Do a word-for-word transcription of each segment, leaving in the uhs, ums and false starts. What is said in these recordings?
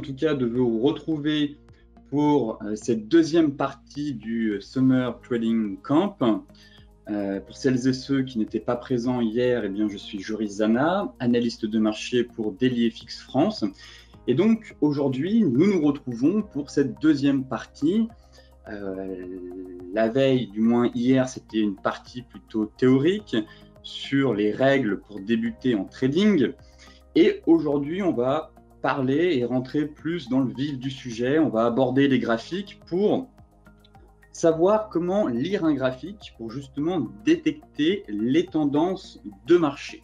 tout cas de vous retrouver pour euh, cette deuxième partie du Summer Trading Camp. Euh, pour celles et ceux qui n'étaient pas présents hier, eh bien, je suis Joris Zana, analyste de marché pour Daily F X France. Et donc aujourd'hui, nous nous retrouvons pour cette deuxième partie. Euh, la veille, du moins hier, c'était une partie plutôt théorique sur les règles pour débuter en trading. Et aujourd'hui, on va parler et rentrer plus dans le vif du sujet. On va aborder les graphiques pour savoir comment lire un graphique pour justement détecter les tendances de marché.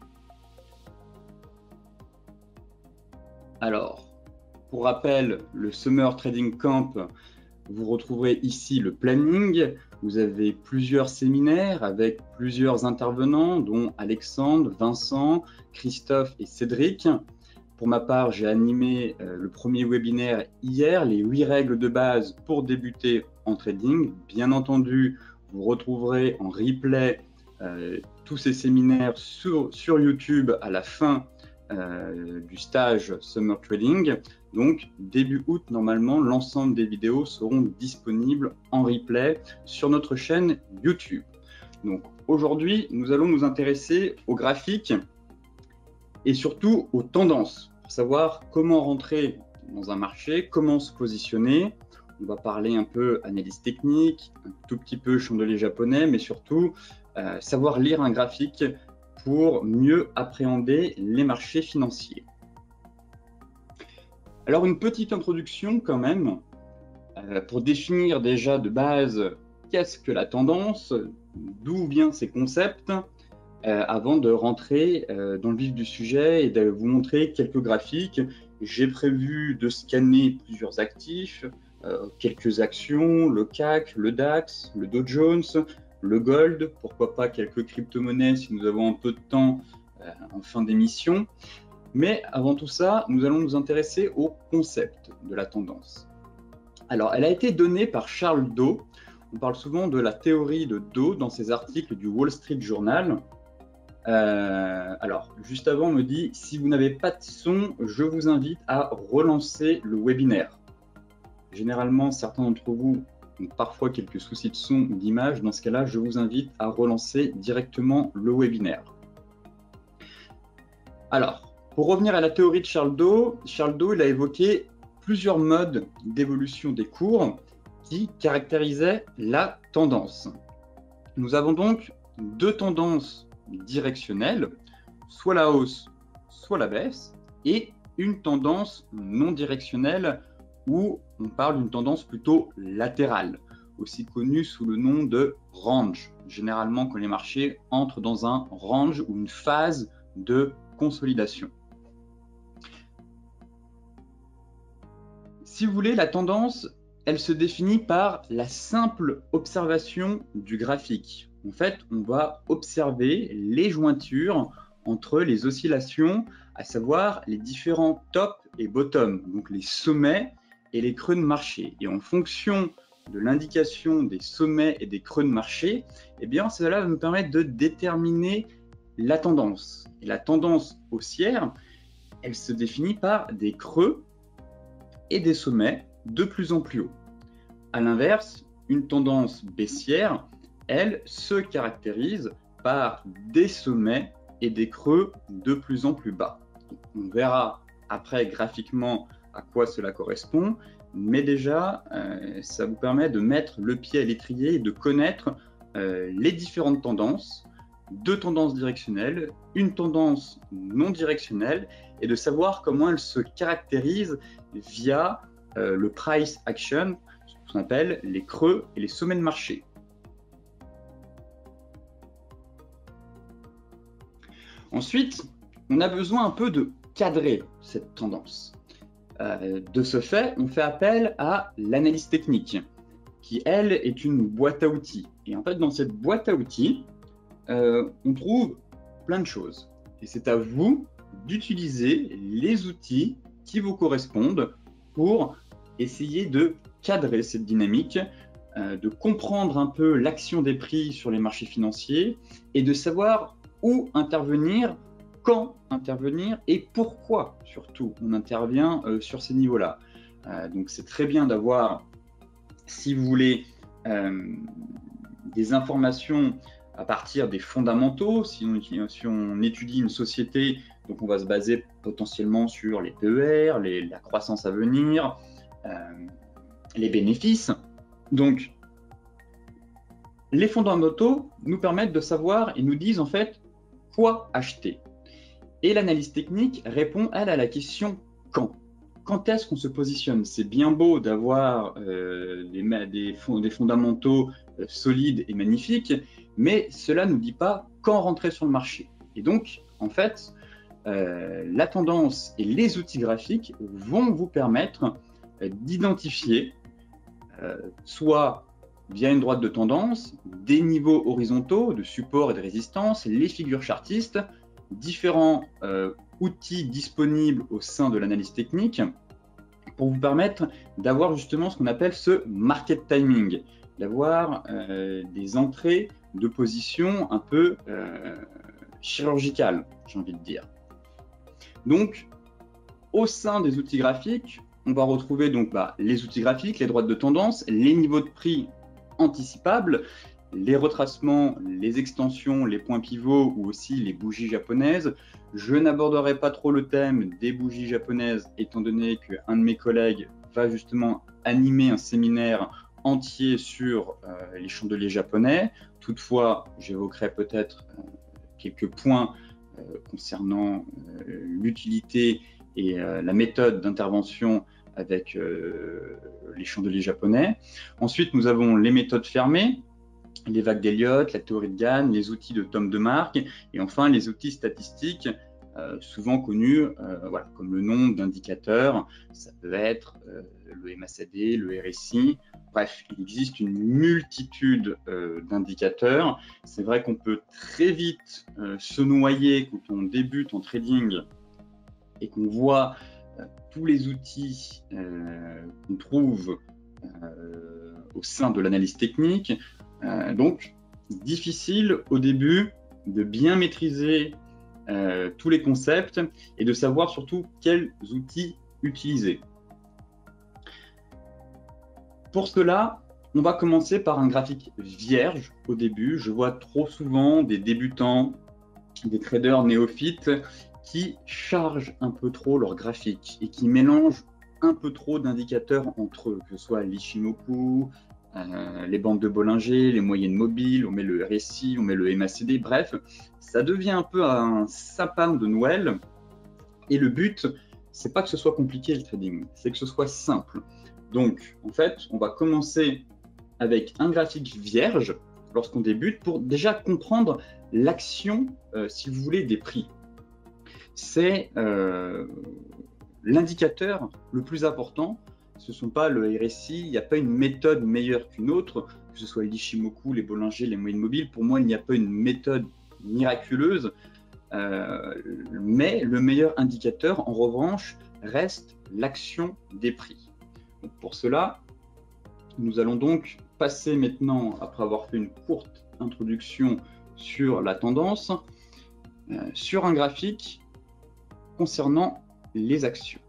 Alors, pour rappel, le Summer Trading Camp, vous retrouverez ici le planning. Vous avez plusieurs séminaires avec plusieurs intervenants, dont Alexandre, Vincent, Christophe et Cédric. Pour ma part, j'ai animé euh, le premier webinaire hier, les huit règles de base pour débuter en trading. Bien entendu, vous retrouverez en replay euh, tous ces séminaires sur, sur YouTube à la fin euh, du stage Summer Trading. Donc, début août, normalement, l'ensemble des vidéos seront disponibles en replay sur notre chaîne YouTube. Donc, aujourd'hui, nous allons nous intéresser aux graphiques et surtout aux tendances, pour savoir comment rentrer dans un marché, comment se positionner. On va parler un peu analyse technique, un tout petit peu chandelier japonais, mais surtout euh, savoir lire un graphique pour mieux appréhender les marchés financiers. Alors, une petite introduction quand même, euh, pour définir déjà de base qu'est-ce que la tendance, d'où viennent ces concepts, euh, avant de rentrer euh, dans le vif du sujet et de vous montrer quelques graphiques. J'ai prévu de scanner plusieurs actifs, euh, quelques actions, le C A C, le DAX, le Dow Jones, le Gold, pourquoi pas quelques crypto-monnaies si nous avons un peu de temps euh, en fin d'émission. Mais avant tout ça, nous allons nous intéresser au concept de la tendance. Alors, elle a été donnée par Charles Dow. On parle souvent de la théorie de Dow dans ses articles du Wall Street Journal. Euh, alors, juste avant, on me dit, si vous n'avez pas de son, je vous invite à relancer le webinaire. Généralement, certains d'entre vous ont parfois quelques soucis de son ou d'image. Dans ce cas-là, je vous invite à relancer directement le webinaire. Alors, pour revenir à la théorie de Charles Dow, Charles Dow il a évoqué plusieurs modes d'évolution des cours qui caractérisaient la tendance. Nous avons donc deux tendances directionnelles, soit la hausse, soit la baisse, et une tendance non directionnelle où on parle d'une tendance plutôt latérale, aussi connue sous le nom de range, généralement quand les marchés entrent dans un range ou une phase de consolidation. Si vous voulez, la tendance, elle se définit par la simple observation du graphique. En fait, on va observer les jointures entre les oscillations, à savoir les différents tops et bottoms, donc les sommets et les creux de marché. Et en fonction de l'indication des sommets et des creux de marché, eh bien, cela va nous permettre de déterminer la tendance. Et la tendance haussière, elle se définit par des creux et des sommets de plus en plus hauts. À l'inverse, une tendance baissière, elle se caractérise par des sommets et des creux de plus en plus bas. On verra après graphiquement à quoi cela correspond, mais déjà, euh, ça vous permet de mettre le pied à l'étrier et de connaître euh, les différentes tendances, deux tendances directionnelles, une tendance non directionnelle, et de savoir comment elles se caractérisent via euh, le price action, ce qu'on appelle les creux et les sommets de marché. Ensuite, on a besoin un peu de cadrer cette tendance. Euh, de ce fait, on fait appel à l'analyse technique, qui, elle, est une boîte à outils. Et en fait, dans cette boîte à outils, euh, on trouve plein de choses. Et c'est à vous d'utiliser les outils qui vous correspondent pour essayer de cadrer cette dynamique, euh, de comprendre un peu l'action des prix sur les marchés financiers et de savoir où intervenir quand intervenir et pourquoi surtout on intervient euh, sur ces niveaux-là. Euh, donc c'est très bien d'avoir, si vous voulez, euh, des informations à partir des fondamentaux. Si on, si on étudie une société, donc on va se baser potentiellement sur les P E R, les, la croissance à venir, euh, les bénéfices. Donc les fondamentaux nous permettent de savoir et nous disent en fait quoi acheter. Et l'analyse technique répond, elle, à la question quand. Quand est-ce qu'on se positionne? C'est bien beau d'avoir euh, des, des, fond, des fondamentaux euh, solides et magnifiques, mais cela ne nous dit pas quand rentrer sur le marché. Et donc, en fait, euh, la tendance et les outils graphiques vont vous permettre euh, d'identifier euh, soit via une droite de tendance, des niveaux horizontaux de support et de résistance, les figures chartistes, différents euh, outils disponibles au sein de l'analyse technique pour vous permettre d'avoir justement ce qu'on appelle ce market timing, d'avoir euh, des entrées de position un peu euh, chirurgicales, j'ai envie de dire. Donc, au sein des outils graphiques, on va retrouver donc bah, les outils graphiques, les droites de tendance, les niveaux de prix anticipables, les retracements, les extensions, les points pivots ou aussi les bougies japonaises. Je n'aborderai pas trop le thème des bougies japonaises étant donné qu'un de mes collègues va justement animer un séminaire entier sur euh, les chandeliers japonais. Toutefois, j'évoquerai peut-être euh, quelques points euh, concernant euh, l'utilité et euh, la méthode d'intervention avec euh, les chandeliers japonais. Ensuite, nous avons les méthodes fermées, les vagues d'Elliott, la théorie de Gann, les outils de Tom DeMark, et enfin les outils statistiques, euh, souvent connus euh, voilà, comme le nombre d'indicateurs. Ça peut être euh, le M A C D, le R S I. Bref, il existe une multitude euh, d'indicateurs. C'est vrai qu'on peut très vite euh, se noyer quand on débute en trading et qu'on voit euh, tous les outils euh, qu'on trouve euh, au sein de l'analyse technique. Euh, donc, difficile au début de bien maîtriser euh, tous les concepts et de savoir surtout quels outils utiliser. Pour cela, on va commencer par un graphique vierge au début. Je vois trop souvent des débutants, des traders néophytes qui chargent un peu trop leur graphique et qui mélangent un peu trop d'indicateurs entre eux, que ce soit l'Ichimoku, Euh, les bandes de Bollinger, les moyennes mobiles, on met le R S I, on met le M A C D, bref, ça devient un peu un sapin de Noël. Et le but, c'est pas que ce soit compliqué le trading, c'est que ce soit simple. Donc, en fait, on va commencer avec un graphique vierge lorsqu'on débute pour déjà comprendre l'action, euh, si vous voulez, des prix. C'est euh, l'indicateur le plus important. Ce ne sont pas le R S I, il n'y a pas une méthode meilleure qu'une autre, que ce soit l'Ichimoku, les Bollinger, les moyennes mobiles. Pour moi, il n'y a pas une méthode miraculeuse, euh, mais le meilleur indicateur, en revanche, reste l'action des prix. Donc pour cela, nous allons donc passer maintenant, après avoir fait une courte introduction sur la tendance, euh, sur un graphique concernant les actions.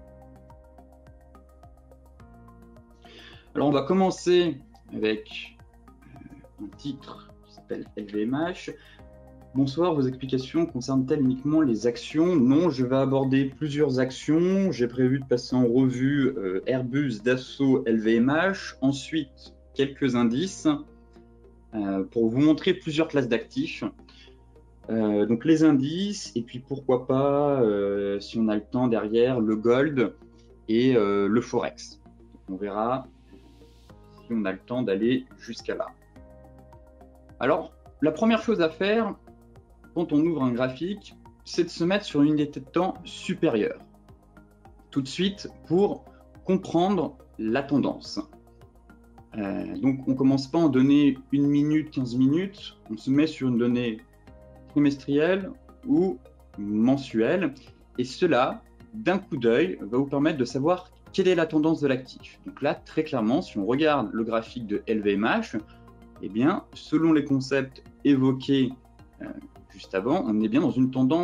Alors, on va commencer avec un titre qui s'appelle L V M H. Bonsoir, vos explications concernent-elles uniquement les actions? Non, je vais aborder plusieurs actions. J'ai prévu de passer en revue euh, Airbus, Dassault, L V M H. Ensuite, quelques indices euh, pour vous montrer plusieurs classes d'actifs. Euh, donc, les indices, et puis pourquoi pas, euh, si on a le temps derrière, le gold et euh, le forex. Donc, on verra si on a le temps d'aller jusqu'à là. Alors, la première chose à faire quand on ouvre un graphique, c'est de se mettre sur une unité de temps supérieure. Tout de suite pour comprendre la tendance. Euh, donc, on ne commence pas en donner une minute, quinze minutes. On se met sur une donnée trimestrielle ou mensuelle. Et cela, d'un coup d'œil, va vous permettre de savoir quelle est la tendance de l'actif. Donc là, très clairement, si on regarde le graphique de L V M H, eh bien, selon les concepts évoqués euh, juste avant, on est bien dans une tendance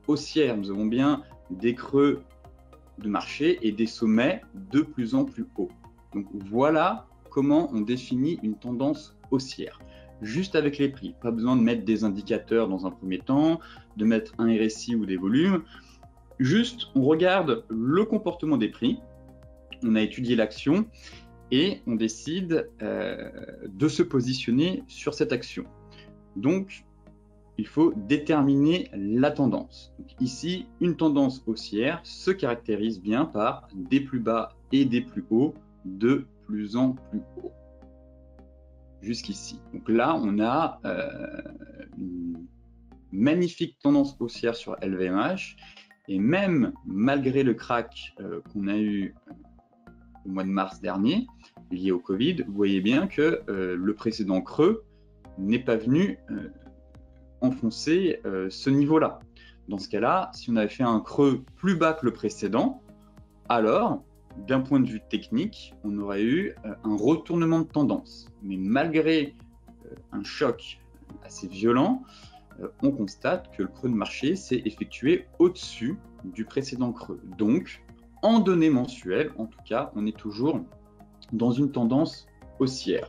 haussière. Nous avons bien des creux de marché et des sommets de plus en plus hauts. Donc voilà comment on définit une tendance haussière. Juste avec les prix, pas besoin de mettre des indicateurs dans un premier temps, de mettre un R S I ou des volumes. Juste, on regarde le comportement des prix, on a étudié l'action et on décide euh, de se positionner sur cette action. Donc, il faut déterminer la tendance. Donc, ici, une tendance haussière se caractérise bien par des plus bas et des plus hauts de plus en plus haut. Jusqu'ici. Donc là, on a euh, une magnifique tendance haussière sur L V M H. Et même malgré le crack euh, qu'on a eu au mois de mars dernier, lié au Covid, vous voyez bien que euh, le précédent creux n'est pas venu euh, enfoncer euh, ce niveau-là. Dans ce cas-là, si on avait fait un creux plus bas que le précédent, alors, d'un point de vue technique, on aurait eu euh, un retournement de tendance. Mais malgré euh, un choc assez violent, euh, on constate que le creux de marché s'est effectué au-dessus du précédent creux. Donc, en données mensuelles, en tout cas, on est toujours dans une tendance haussière.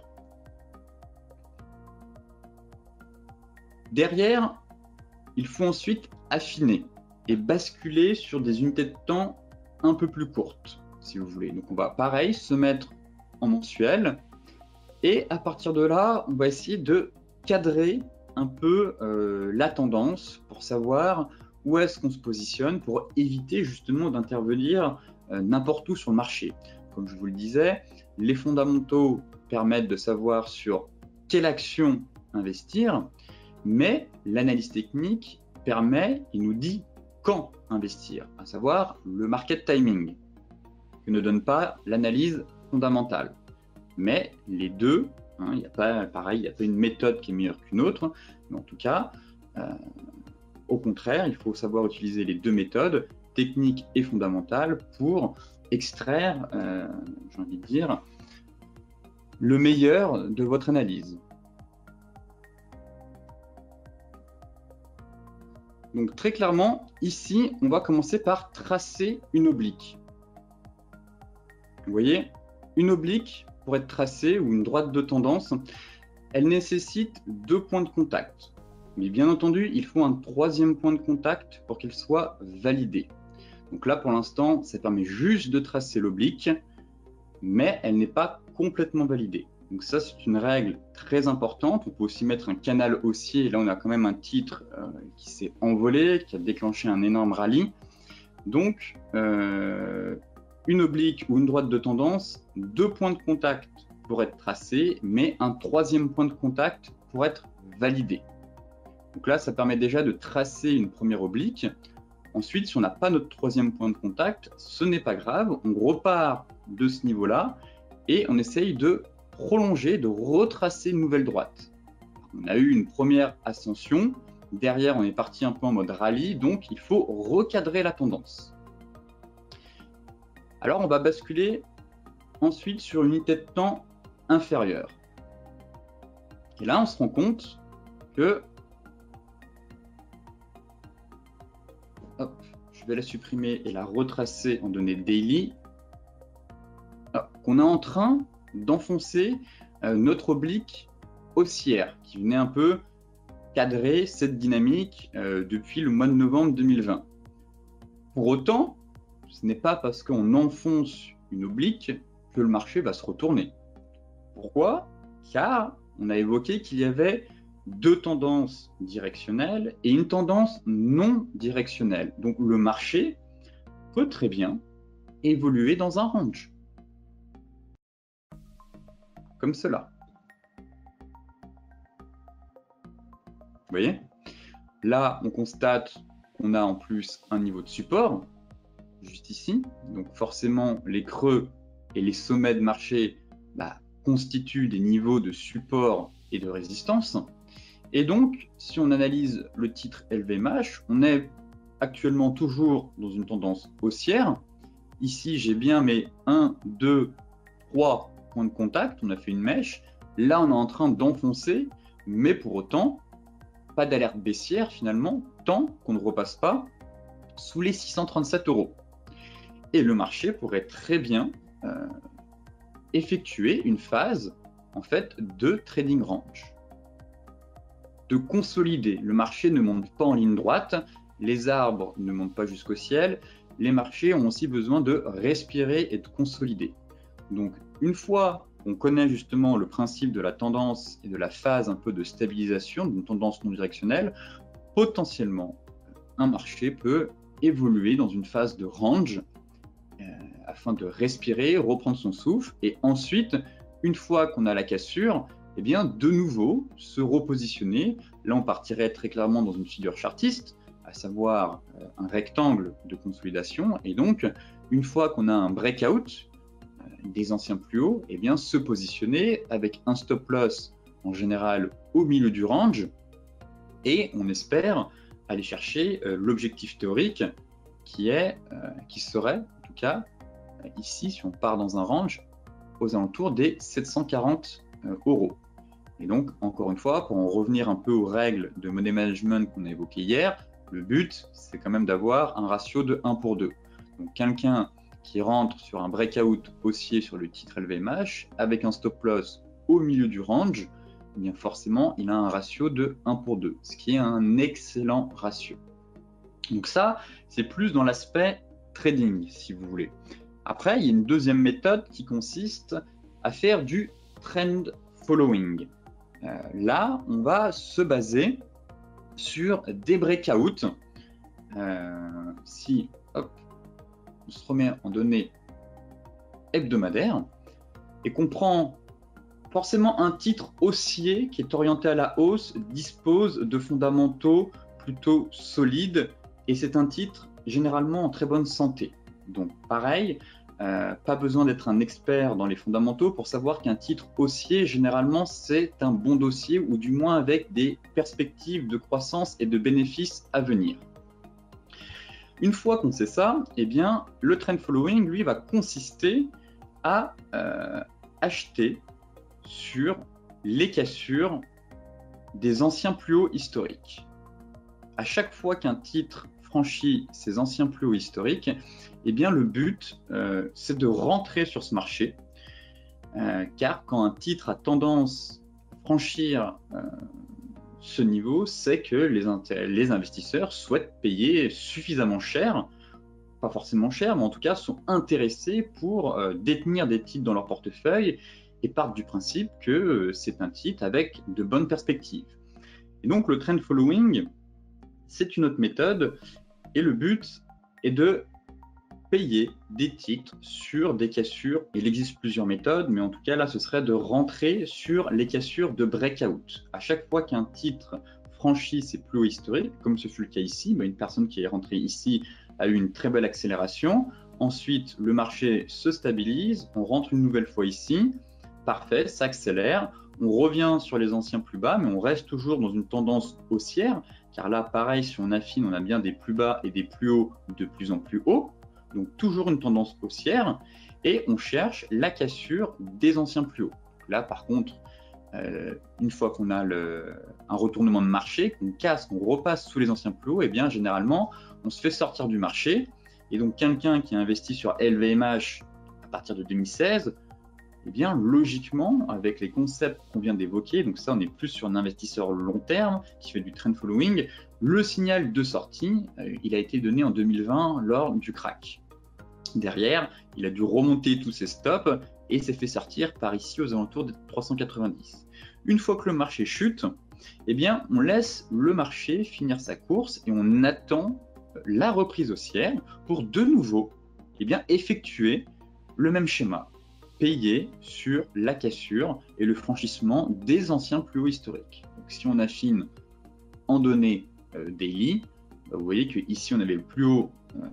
Derrière, il faut ensuite affiner et basculer sur des unités de temps un peu plus courtes, si vous voulez. Donc on va pareil se mettre en mensuel et à partir de là, on va essayer de cadrer un peu euh, la tendance pour savoir où est-ce qu'on se positionne pour éviter justement d'intervenir euh, n'importe où sur le marché. Comme je vous le disais, les fondamentaux permettent de savoir sur quelle action investir, mais l'analyse technique permet, il nous dit quand investir, à savoir le market timing, que ne donne pas l'analyse fondamentale. Mais les deux, hein, il n'y a pas, pareil, il n'y a pas une méthode qui est meilleure qu'une autre, mais en tout cas, euh, au contraire, il faut savoir utiliser les deux méthodes, technique et fondamentale, pour extraire, euh, j'ai envie de dire, le meilleur de votre analyse. Donc très clairement, ici, on va commencer par tracer une oblique. Vous voyez, une oblique, pour être tracée, ou une droite de tendance, elle nécessite deux points de contact. Mais bien entendu, il faut un troisième point de contact pour qu'il soit validé. Donc là, pour l'instant, ça permet juste de tracer l'oblique, mais elle n'est pas complètement validée. Donc ça, c'est une règle très importante. On peut aussi mettre un canal haussier. Là, on a quand même un titre euh, qui s'est envolé, qui a déclenché un énorme rallye. Donc, euh, une oblique ou une droite de tendance, deux points de contact pour être tracés, mais un troisième point de contact pour être validé. Donc là, ça permet déjà de tracer une première oblique. Ensuite, si on n'a pas notre troisième point de contact, ce n'est pas grave. On repart de ce niveau-là et on essaye de prolonger, de retracer une nouvelle droite. On a eu une première ascension, derrière on est parti un peu en mode rallye, donc il faut recadrer la tendance. Alors on va basculer ensuite sur une unité de temps inférieure. Et là on se rend compte que, hop, je vais la supprimer et la retracer en données daily, qu'on est en train d'enfoncer euh, notre oblique haussière qui venait un peu cadrer cette dynamique euh, depuis le mois de novembre deux mille vingt. Pour autant, ce n'est pas parce qu'on enfonce une oblique que le marché va se retourner. Pourquoi? Car on a évoqué qu'il y avait deux tendances directionnelles et une tendance non directionnelle. Donc le marché peut très bien évoluer dans un range. Comme cela. Vous voyez? Là, on constate qu'on a en plus un niveau de support, juste ici. Donc forcément, les creux et les sommets de marché bah, constituent des niveaux de support et de résistance. Et donc, si on analyse le titre L V M H, on est actuellement toujours dans une tendance haussière. Ici, j'ai bien mes un, deux, trois point de contact, on a fait une mèche. Là, on est en train d'enfoncer, mais pour autant, pas d'alerte baissière finalement, tant qu'on ne repasse pas sous les six cent trente-sept euros. Et le marché pourrait très bien euh, effectuer une phase en fait de trading range, de consolider. Le marché ne monte pas en ligne droite, les arbres ne montent pas jusqu'au ciel, les marchés ont aussi besoin de respirer et de consolider. Donc une fois qu'on connaît justement le principe de la tendance et de la phase un peu de stabilisation, d'une tendance non directionnelle, potentiellement un marché peut évoluer dans une phase de range euh, afin de respirer, reprendre son souffle et ensuite, une fois qu'on a la cassure, eh bien, de nouveau se repositionner. Là, on partirait très clairement dans une figure chartiste, à savoir euh, un rectangle de consolidation. Et donc, une fois qu'on a un breakout euh, des anciens plus hauts, eh bien, se positionner avec un stop loss en général au milieu du range. Et on espère aller chercher euh, l'objectif théorique qui, est, euh, qui serait, en tout cas, euh, ici, si on part dans un range, aux alentours des sept cent quarante euh, euros. Et donc, encore une fois, pour en revenir un peu aux règles de money management qu'on a évoquées hier, le but, c'est quand même d'avoir un ratio de un pour deux. Donc, quelqu'un qui rentre sur un breakout haussier sur le titre L V M H avec un stop loss au milieu du range, eh bien forcément, il a un ratio de un pour deux, ce qui est un excellent ratio. Donc ça, c'est plus dans l'aspect trading, si vous voulez. Après, il y a une deuxième méthode qui consiste à faire du trend following. Euh, là, on va se baser sur des breakouts. Euh, si hop, on se remet en données hebdomadaires et qu'on prend forcément un titre haussier qui est orienté à la hausse, dispose de fondamentaux plutôt solides et c'est un titre généralement en très bonne santé. Donc pareil, euh, pas besoin d'être un expert dans les fondamentaux pour savoir qu'un titre haussier, généralement, c'est un bon dossier ou du moins avec des perspectives de croissance et de bénéfices à venir. Une fois qu'on sait ça, eh bien, le trend following, lui, va consister à euh, acheter sur les cassures des anciens plus hauts historiques. À chaque fois qu'un titre franchit ces anciens plus hauts historiques, eh bien le but, euh, c'est de rentrer sur ce marché, euh, car quand un titre a tendance à franchir euh, ce niveau, c'est que les, les investisseurs souhaitent payer suffisamment cher, pas forcément cher, mais en tout cas sont intéressés pour euh, détenir des titres dans leur portefeuille et partent du principe que euh, c'est un titre avec de bonnes perspectives. Et donc le trend following, c'est une autre méthode et le but est de payer des titres sur des cassures. Il existe plusieurs méthodes, mais en tout cas là, ce serait de rentrer sur les cassures de breakout. À chaque fois qu'un titre franchit ses plus hauts historiques, comme ce fut le cas ici, bah, une personne qui est rentrée ici a eu une très belle accélération. Ensuite, le marché se stabilise, on rentre une nouvelle fois ici, parfait, ça accélère. On revient sur les anciens plus bas, mais on reste toujours dans une tendance haussière, car là, pareil, si on affine, on a bien des plus bas et des plus hauts de plus en plus hauts. Donc toujours une tendance haussière et on cherche la cassure des anciens plus hauts. Là par contre, euh, une fois qu'on a le, un retournement de marché, qu'on casse, qu'on repasse sous les anciens plus hauts, et eh bien généralement on se fait sortir du marché et donc quelqu'un qui a investi sur L V M H à partir de deux mille seize, eh bien logiquement avec les concepts qu'on vient d'évoquer, donc ça on est plus sur un investisseur long terme qui fait du trend following, le signal de sortie, euh, il a été donné en deux mille vingt lors du crack. Derrière, il a dû remonter tous ses stops et s'est fait sortir par ici aux alentours de trois cent quatre-vingt-dix. Une fois que le marché chute, eh bien, on laisse le marché finir sa course et on attend la reprise haussière pour de nouveau eh bien, effectuer le même schéma, payer sur la cassure et le franchissement des anciens plus hauts historiques. Donc, si on affine en données euh, daily, bah, vous voyez qu'ici on avait le plus haut euh,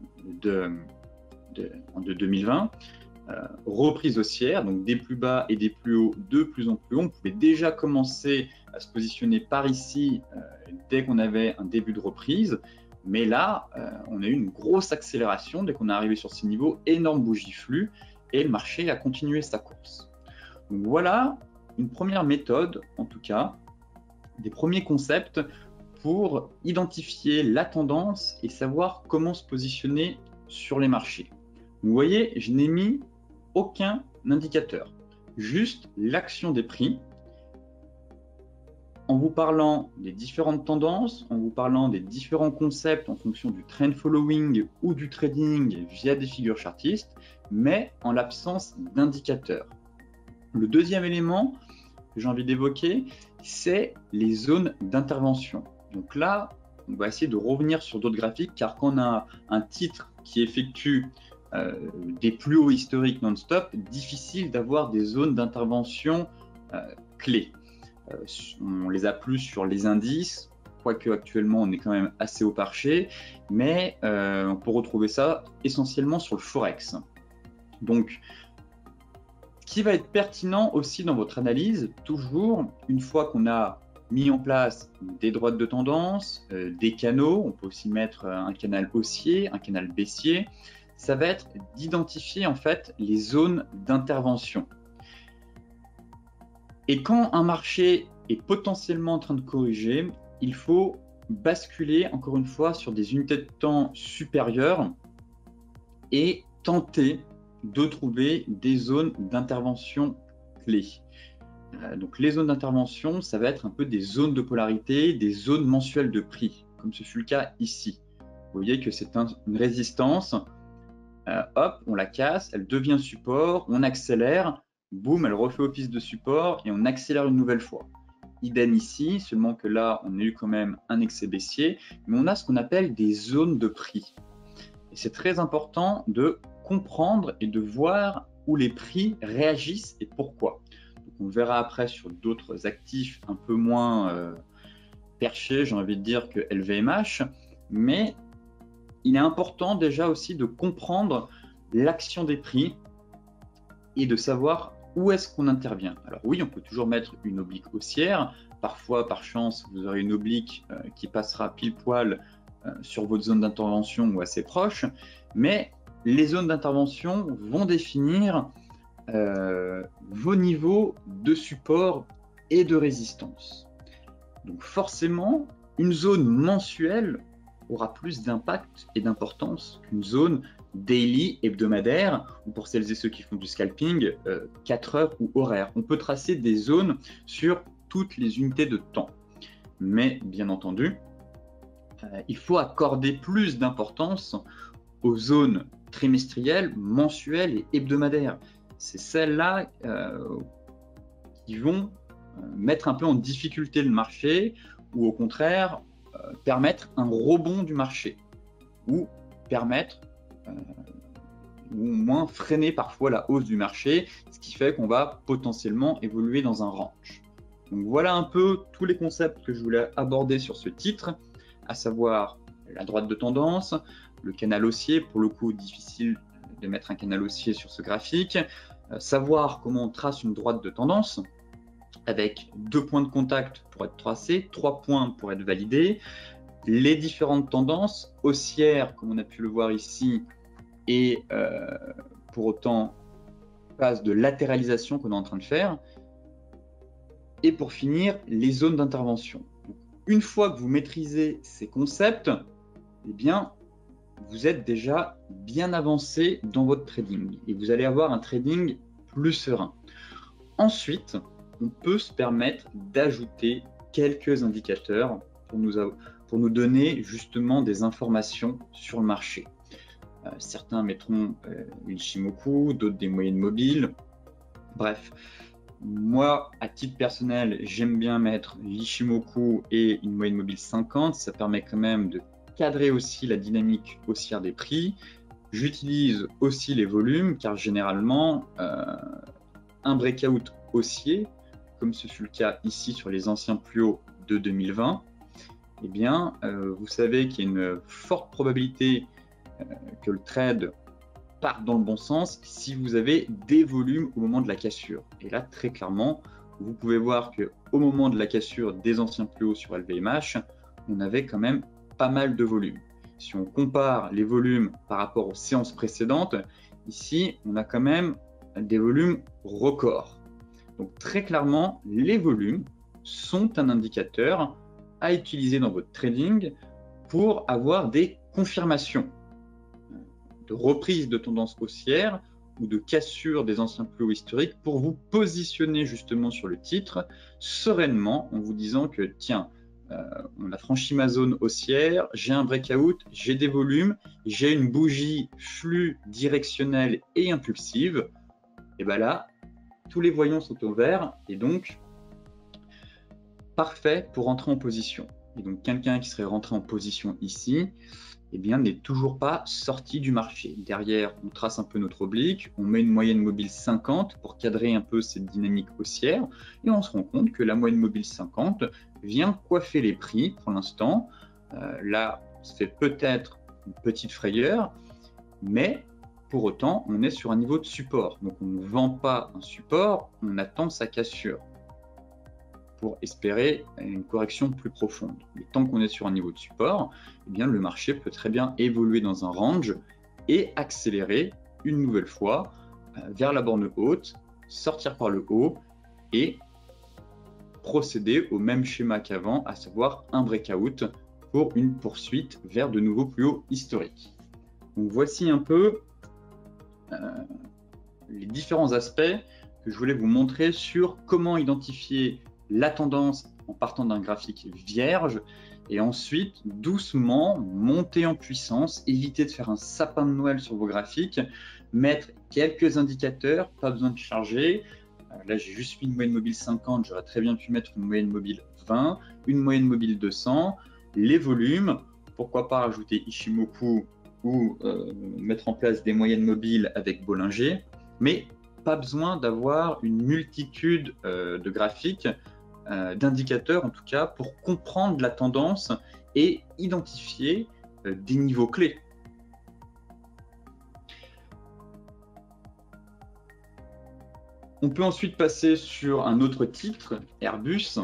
de De, de deux mille vingt, euh, reprise haussière, donc des plus bas et des plus hauts de plus en plus hauts. On pouvait déjà commencer à se positionner par ici euh, dès qu'on avait un début de reprise, mais là, euh, on a eu une grosse accélération dès qu'on est arrivé sur ces niveaux, énorme bougie flux, et le marché a continué sa course. Donc voilà une première méthode, en tout cas, des premiers concepts pour identifier la tendance et savoir comment se positionner sur les marchés. Vous voyez, je n'ai mis aucun indicateur, juste l'action des prix, en vous parlant des différentes tendances, en vous parlant des différents concepts en fonction du trend following ou du trading via des figures chartistes, mais en l'absence d'indicateurs. Le deuxième élément que j'ai envie d'évoquer, c'est les zones d'intervention. Donc là, on va essayer de revenir sur d'autres graphiques, car quand on a un titre qui effectue euh, des plus hauts historiques non-stop, difficile d'avoir des zones d'intervention euh, clés. Euh, on les a plus sur les indices, quoique actuellement on est quand même assez haut marché, mais euh, on peut retrouver ça essentiellement sur le Forex. Donc, ce qui va être pertinent aussi dans votre analyse, toujours, une fois qu'on a mis en place des droites de tendance, euh, des canaux, on peut aussi mettre un canal haussier, un canal baissier, ça va être d'identifier en fait les zones d'intervention. Et quand un marché est potentiellement en train de corriger, il faut basculer encore une fois sur des unités de temps supérieures et tenter de trouver des zones d'intervention clés. Euh, donc les zones d'intervention, ça va être un peu des zones de polarité, des zones mensuelles de prix, comme ce fut le cas ici. Vous voyez que c'est un, une résistance, euh, hop, on la casse, elle devient support, on accélère, boum, elle refait office de support et on accélère une nouvelle fois. Idem ici, seulement que là, on a eu quand même un excès baissier, mais on a ce qu'on appelle des zones de prix. Et c'est très important de comprendre et de voir où les prix réagissent et pourquoi. Donc on verra après sur d'autres actifs un peu moins euh, perchés, j'ai envie de dire, que L V M H, mais il est important déjà aussi de comprendre l'action des prix et de savoir où est-ce qu'on intervient. Alors oui, on peut toujours mettre une oblique haussière. Parfois, par chance, vous aurez une oblique euh, qui passera pile poil euh, sur votre zone d'intervention ou assez proche. Mais les zones d'intervention vont définir euh, vos niveaux de support et de résistance. Donc forcément, une zone mensuelle aura plus d'impact et d'importance qu'une zone daily, hebdomadaire, ou pour celles et ceux qui font du scalping, euh, quatre heures ou horaire. On peut tracer des zones sur toutes les unités de temps. Mais bien entendu, euh, il faut accorder plus d'importance aux zones trimestrielles, mensuelles et hebdomadaires. C'est celles-là euh, qui vont euh, mettre un peu en difficulté le marché, ou au contraire, euh, permettre un rebond du marché, ou permettre Euh, ou au moins freiner parfois la hausse du marché, ce qui fait qu'on va potentiellement évoluer dans un range. Donc voilà un peu tous les concepts que je voulais aborder sur ce titre, à savoir la droite de tendance, le canal haussier, pour le coup difficile de mettre un canal haussier sur ce graphique, euh, savoir comment on trace une droite de tendance, avec deux points de contact pour être tracés, trois points pour être validés, les différentes tendances haussières, comme on a pu le voir ici, et euh, pour autant phase de latéralisation qu'on est en train de faire, et pour finir les zones d'intervention. Une fois que vous maîtrisez ces concepts, eh bien vous êtes déjà bien avancé dans votre trading et vous allez avoir un trading plus serein. Ensuite, on peut se permettre d'ajouter quelques indicateurs pour nous, pour nous donner justement des informations sur le marché. Euh, certains mettront euh, l'Ichimoku, d'autres des moyennes mobiles. Bref, moi, à titre personnel, j'aime bien mettre l'Ichimoku et une moyenne mobile cinquante. Ça permet quand même de cadrer aussi la dynamique haussière des prix. J'utilise aussi les volumes, car généralement, euh, un breakout haussier, comme ce fut le cas ici sur les anciens plus hauts de deux mille vingt, eh bien, euh, vous savez qu'il y a une forte probabilité euh, que le trade parte dans le bon sens si vous avez des volumes au moment de la cassure. Et là, très clairement, vous pouvez voir qu'au moment de la cassure des anciens plus hauts sur L V M H, on avait quand même pas mal de volumes. Si on compare les volumes par rapport aux séances précédentes, ici, on a quand même des volumes records. Donc très clairement, les volumes sont un indicateur à utiliser dans votre trading pour avoir des confirmations de reprise de tendance haussière ou de cassure des anciens plus hauts historiques pour vous positionner justement sur le titre sereinement en vous disant que tiens, euh, on a franchi ma zone haussière, j'ai un breakout, j'ai des volumes, j'ai une bougie flux directionnelle et impulsive, et bien là, tous les voyants sont au vert et donc parfait pour rentrer en position. Et donc quelqu'un qui serait rentré en position ici, eh bien, n'est toujours pas sorti du marché. Derrière, on trace un peu notre oblique, on met une moyenne mobile cinquante pour cadrer un peu cette dynamique haussière, et on se rend compte que la moyenne mobile cinquante vient coiffer les prix pour l'instant. Euh, là, ça fait peut-être une petite frayeur, mais pour autant, on est sur un niveau de support. Donc, on ne vend pas un support, on attend sa cassure pour espérer une correction plus profonde. Mais tant qu'on est sur un niveau de support, eh bien, le marché peut très bien évoluer dans un range et accélérer une nouvelle fois euh, vers la borne haute, sortir par le haut et procéder au même schéma qu'avant, à savoir un breakout pour une poursuite vers de nouveaux plus hauts historiques. Donc voici un peu euh, les différents aspects que je voulais vous montrer sur comment identifier la tendance en partant d'un graphique vierge et ensuite doucement monter en puissance, éviter de faire un sapin de Noël sur vos graphiques, mettre quelques indicateurs, pas besoin de charger. Là j'ai juste mis une moyenne mobile cinquante, j'aurais très bien pu mettre une moyenne mobile vingt, une moyenne mobile deux cents, les volumes, pourquoi pas rajouter Ishimoku ou euh, mettre en place des moyennes mobiles avec Bollinger, mais pas besoin d'avoir une multitude euh, de graphiques, euh, d'indicateurs en tout cas, pour comprendre la tendance et identifier euh, des niveaux clés. On peut ensuite passer sur un autre titre, Airbus,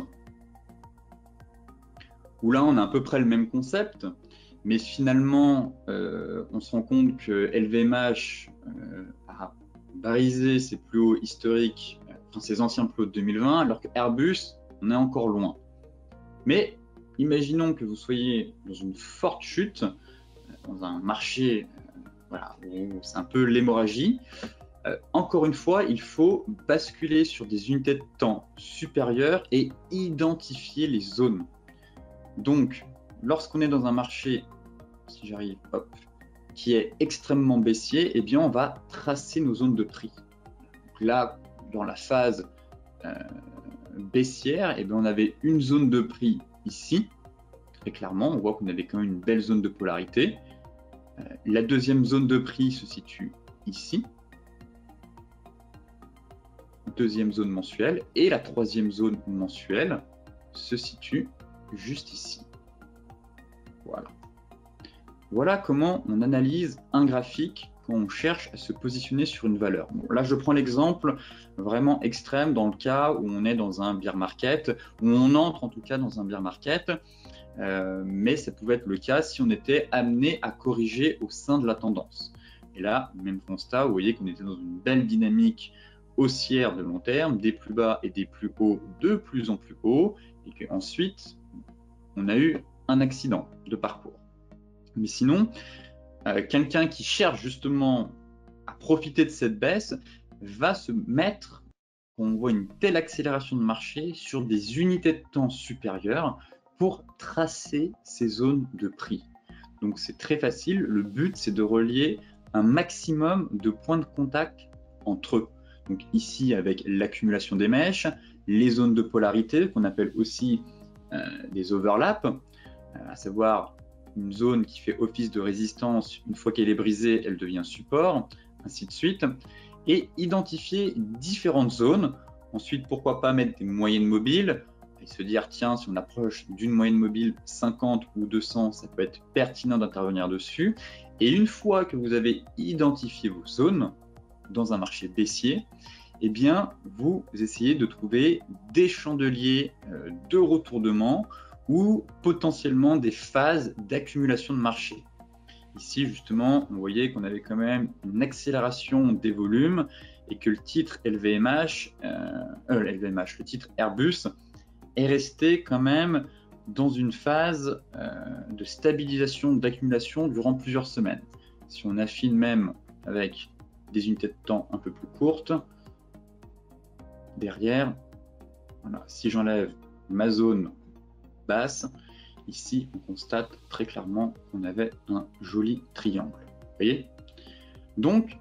où là on a à peu près le même concept, mais finalement euh, on se rend compte que L V M H euh, a brisé ses plus hauts historiques, enfin ses anciens plus hauts de deux mille vingt, alors que Airbus, on est encore loin. Mais imaginons que vous soyez dans une forte chute, dans un marché euh, voilà, où c'est un peu l'hémorragie. Euh, encore une fois, il faut basculer sur des unités de temps supérieures et identifier les zones. Donc, lorsqu'on est dans un marché, si j'arrive, hop, qui est extrêmement baissier, eh bien, on va tracer nos zones de prix. Donc là, dans la phase euh, baissière, eh bien, on avait une zone de prix ici. Très clairement, on voit qu'on avait quand même une belle zone de polarité. Euh, la deuxième zone de prix se situe ici. Deuxième zone mensuelle. Et la troisième zone mensuelle se situe juste ici. Voilà. Voilà comment on analyse un graphique quand on cherche à se positionner sur une valeur. Bon, là, je prends l'exemple vraiment extrême dans le cas où on est dans un bear market, où on entre en tout cas dans un bear market, euh, mais ça pouvait être le cas si on était amené à corriger au sein de la tendance. Et là, même constat, vous voyez qu'on était dans une belle dynamique haussière de long terme, des plus bas et des plus hauts de plus en plus hauts, et qu'ensuite, on a eu un accident de parcours. Mais sinon, euh, quelqu'un qui cherche justement à profiter de cette baisse va se mettre, quand on voit une telle accélération de marché, sur des unités de temps supérieures pour tracer ces zones de prix. Donc c'est très facile, le but c'est de relier un maximum de points de contact entre eux. Donc ici avec l'accumulation des mèches, les zones de polarité qu'on appelle aussi euh, des overlaps, euh, à savoir une zone qui fait office de résistance, une fois qu'elle est brisée, elle devient support, ainsi de suite, et identifier différentes zones. Ensuite, pourquoi pas mettre des moyennes mobiles et se dire, tiens, si on approche d'une moyenne mobile cinquante ou deux cents, ça peut être pertinent d'intervenir dessus. Et une fois que vous avez identifié vos zones dans un marché baissier, eh bien, vous essayez de trouver des chandeliers euh, de retournement ou potentiellement des phases d'accumulation de marché. Ici, justement, on voyait qu'on avait quand même une accélération des volumes et que le titre L V M H, euh, euh, L V M H, le titre Airbus est resté quand même dans une phase euh, de stabilisation, d'accumulation durant plusieurs semaines. Si on affine même avec des unités de temps un peu plus courtes, derrière, voilà, si j'enlève ma zone basse, ici on constate très clairement qu'on avait un joli triangle. Vous voyez? Donc,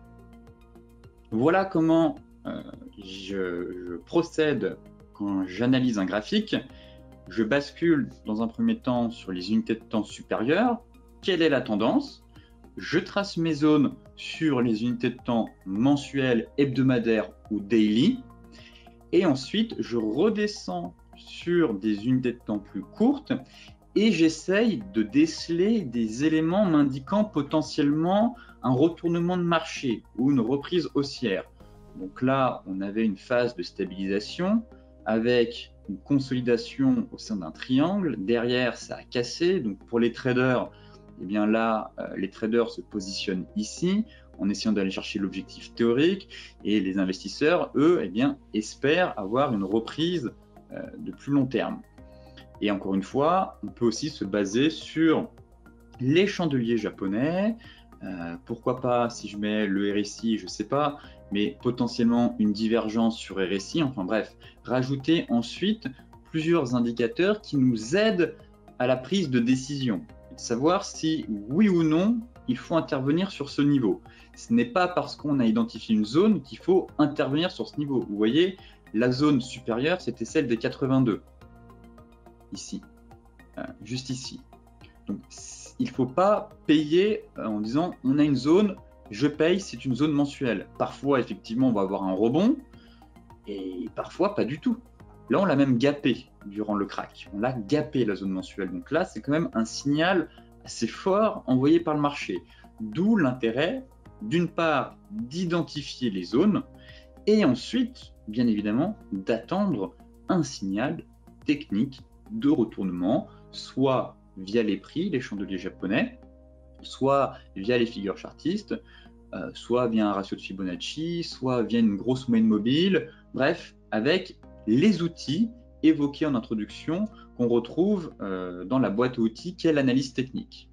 voilà comment euh, je, je procède quand j'analyse un graphique. Je bascule dans un premier temps sur les unités de temps supérieures. Quelle est la tendance? Je trace mes zones sur les unités de temps mensuelles, hebdomadaires ou daily. Et ensuite, je redescends sur des unités de temps plus courtes et j'essaye de déceler des éléments m'indiquant potentiellement un retournement de marché ou une reprise haussière. Donc là, on avait une phase de stabilisation avec une consolidation au sein d'un triangle. Derrière, ça a cassé. Donc pour les traders, eh bien là, euh, les traders se positionnent ici en essayant d'aller chercher l'objectif théorique, et les investisseurs, eux, eh bien, espèrent avoir une reprise euh, de plus long terme. Et encore une fois, on peut aussi se baser sur les chandeliers japonais. Euh, pourquoi pas, si je mets le R S I, je ne sais pas, mais potentiellement une divergence sur R S I. Enfin bref, rajouter ensuite plusieurs indicateurs qui nous aident à la prise de décision, et de savoir si oui ou non il faut intervenir sur ce niveau. Ce n'est pas parce qu'on a identifié une zone qu'il faut intervenir sur ce niveau. Vous voyez, la zone supérieure, c'était celle des quatre-vingt-deux. Ici, euh, juste ici. Donc, il ne faut pas payer euh, en disant on a une zone, je paye, c'est une zone mensuelle. Parfois, effectivement, on va avoir un rebond et parfois pas du tout. Là, on l'a même gapé durant le crack. On l'a gapé, la zone mensuelle. Donc là, c'est quand même un signal assez fort envoyé par le marché. D'où l'intérêt, d'une part, d'identifier les zones et ensuite, bien évidemment, d'attendre un signal technique de retournement, soit via les prix, les chandeliers japonais, soit via les figures chartistes, euh, soit via un ratio de Fibonacci, soit via une grosse moyenne mobile, bref, avec les outils évoqués en introduction qu'on retrouve euh, dans la boîte à outils qu'est l'analyse technique.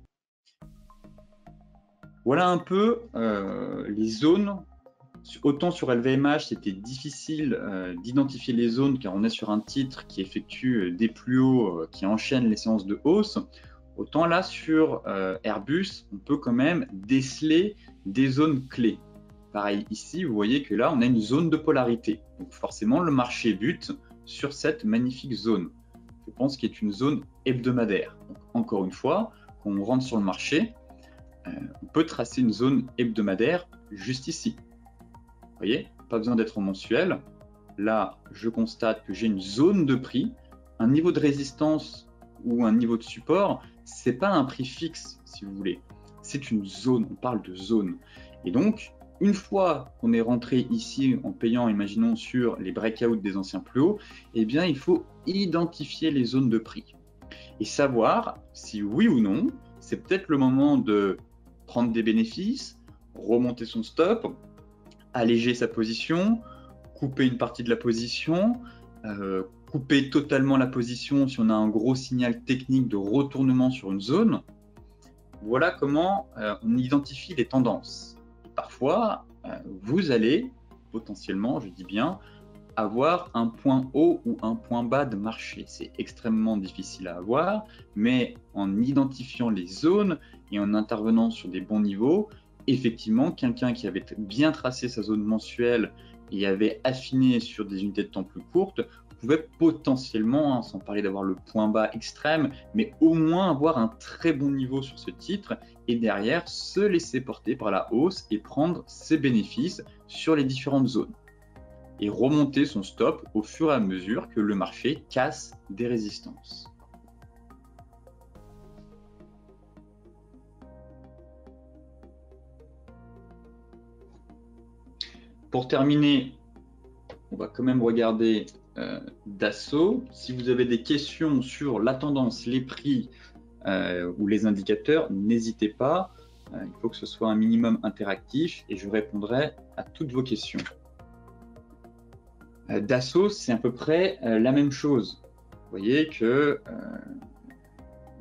Voilà un peu euh, les zones. Autant sur L V M H, c'était difficile euh, d'identifier les zones car on est sur un titre qui effectue des plus hauts, euh, qui enchaîne les séances de hausse. Autant là, sur euh, Airbus, on peut quand même déceler des zones clés. Pareil, ici, vous voyez que là, on a une zone de polarité. Donc forcément, le marché bute sur cette magnifique zone. Je pense qu'il est une zone hebdomadaire. Donc, encore une fois, quand on rentre sur le marché, euh, on peut tracer une zone hebdomadaire juste ici. Vous voyez, pas besoin d'être en mensuel. Là, je constate que j'ai une zone de prix, un niveau de résistance ou un niveau de support. C'est pas un prix fixe, si vous voulez. C'est une zone, on parle de zone. Et donc, une fois qu'on est rentré ici en payant, imaginons, sur les breakouts des anciens plus hauts, eh bien, il faut identifier les zones de prix et savoir si oui ou non, c'est peut-être le moment de prendre des bénéfices, remonter son stop, alléger sa position, couper une partie de la position, euh, couper totalement la position si on a un gros signal technique de retournement sur une zone. Voilà comment euh, on identifie les tendances. Et parfois, euh, vous allez potentiellement, je dis bien, avoir un point haut ou un point bas de marché. C'est extrêmement difficile à avoir, mais en identifiant les zones et en intervenant sur des bons niveaux, effectivement, quelqu'un qui avait bien tracé sa zone mensuelle et avait affiné sur des unités de temps plus courtes, pouvait potentiellement, hein, sans parler d'avoir le point bas extrême, mais au moins avoir un très bon niveau sur ce titre et derrière se laisser porter par la hausse et prendre ses bénéfices sur les différentes zones et remonter son stop au fur et à mesure que le marché casse des résistances. Pour terminer, on va quand même regarder euh, Dassault. Si vous avez des questions sur la tendance, les prix euh, ou les indicateurs, n'hésitez pas. Euh, il faut que ce soit un minimum interactif et je répondrai à toutes vos questions. Euh, Dassault, c'est à peu près euh, la même chose. Vous voyez que euh,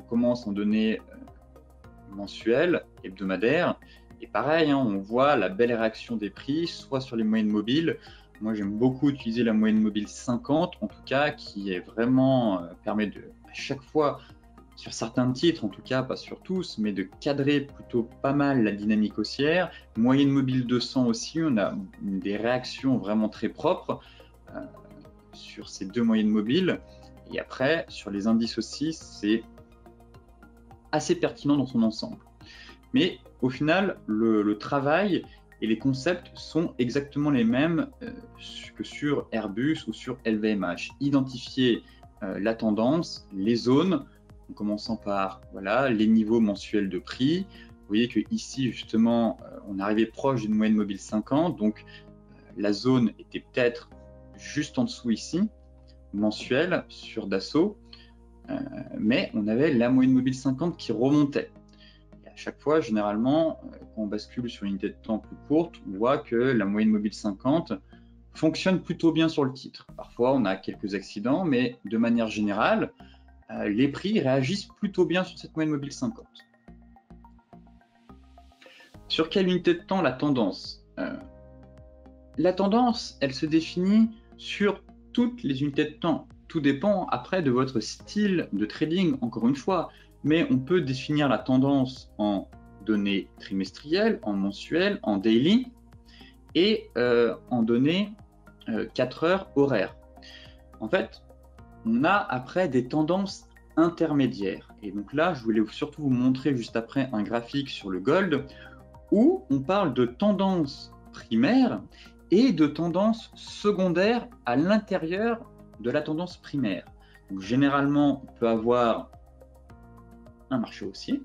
commence en données euh, mensuelles, hebdomadaires, et pareil, hein, on voit la belle réaction des prix, soit sur les moyennes mobiles. Moi, j'aime beaucoup utiliser la moyenne mobile cinquante, en tout cas, qui est vraiment euh, permet de à chaque fois, sur certains titres, en tout cas, pas sur tous, mais de cadrer plutôt pas mal la dynamique haussière. Moyenne mobile deux cents aussi, on a des réactions vraiment très propres euh, sur ces deux moyennes mobiles. Et après, sur les indices aussi, c'est assez pertinent dans son ensemble. Mais au final, le, le travail et les concepts sont exactement les mêmes euh, que sur Airbus ou sur L V M H. Identifier euh, la tendance, les zones, en commençant par voilà, les niveaux mensuels de prix. Vous voyez que ici, justement, euh, on arrivait proche d'une moyenne mobile cinquante, donc euh, la zone était peut-être juste en dessous ici, mensuelle sur Dassault, euh, mais on avait la moyenne mobile cinquante qui remontait. Et à chaque fois, généralement, euh, quand on bascule sur une unité de temps plus courte, on voit que la moyenne mobile cinquante fonctionne plutôt bien sur le titre. Parfois, on a quelques accidents, mais de manière générale, euh, les prix réagissent plutôt bien sur cette moyenne mobile cinquante. Sur quelle unité de temps la tendance euh, La tendance, elle se définit sur toutes les unités de temps. Tout dépend après de votre style de trading, encore une fois. Mais on peut définir la tendance en données trimestrielles, en mensuelles, en daily et euh, en données euh, quatre heures horaires. En fait, on a après des tendances intermédiaires. Et donc là, je voulais surtout vous montrer juste après un graphique sur le gold où on parle de tendance primaire et de tendance secondaire à l'intérieur de la tendance primaire. Donc, généralement, on peut avoir un marché haussier,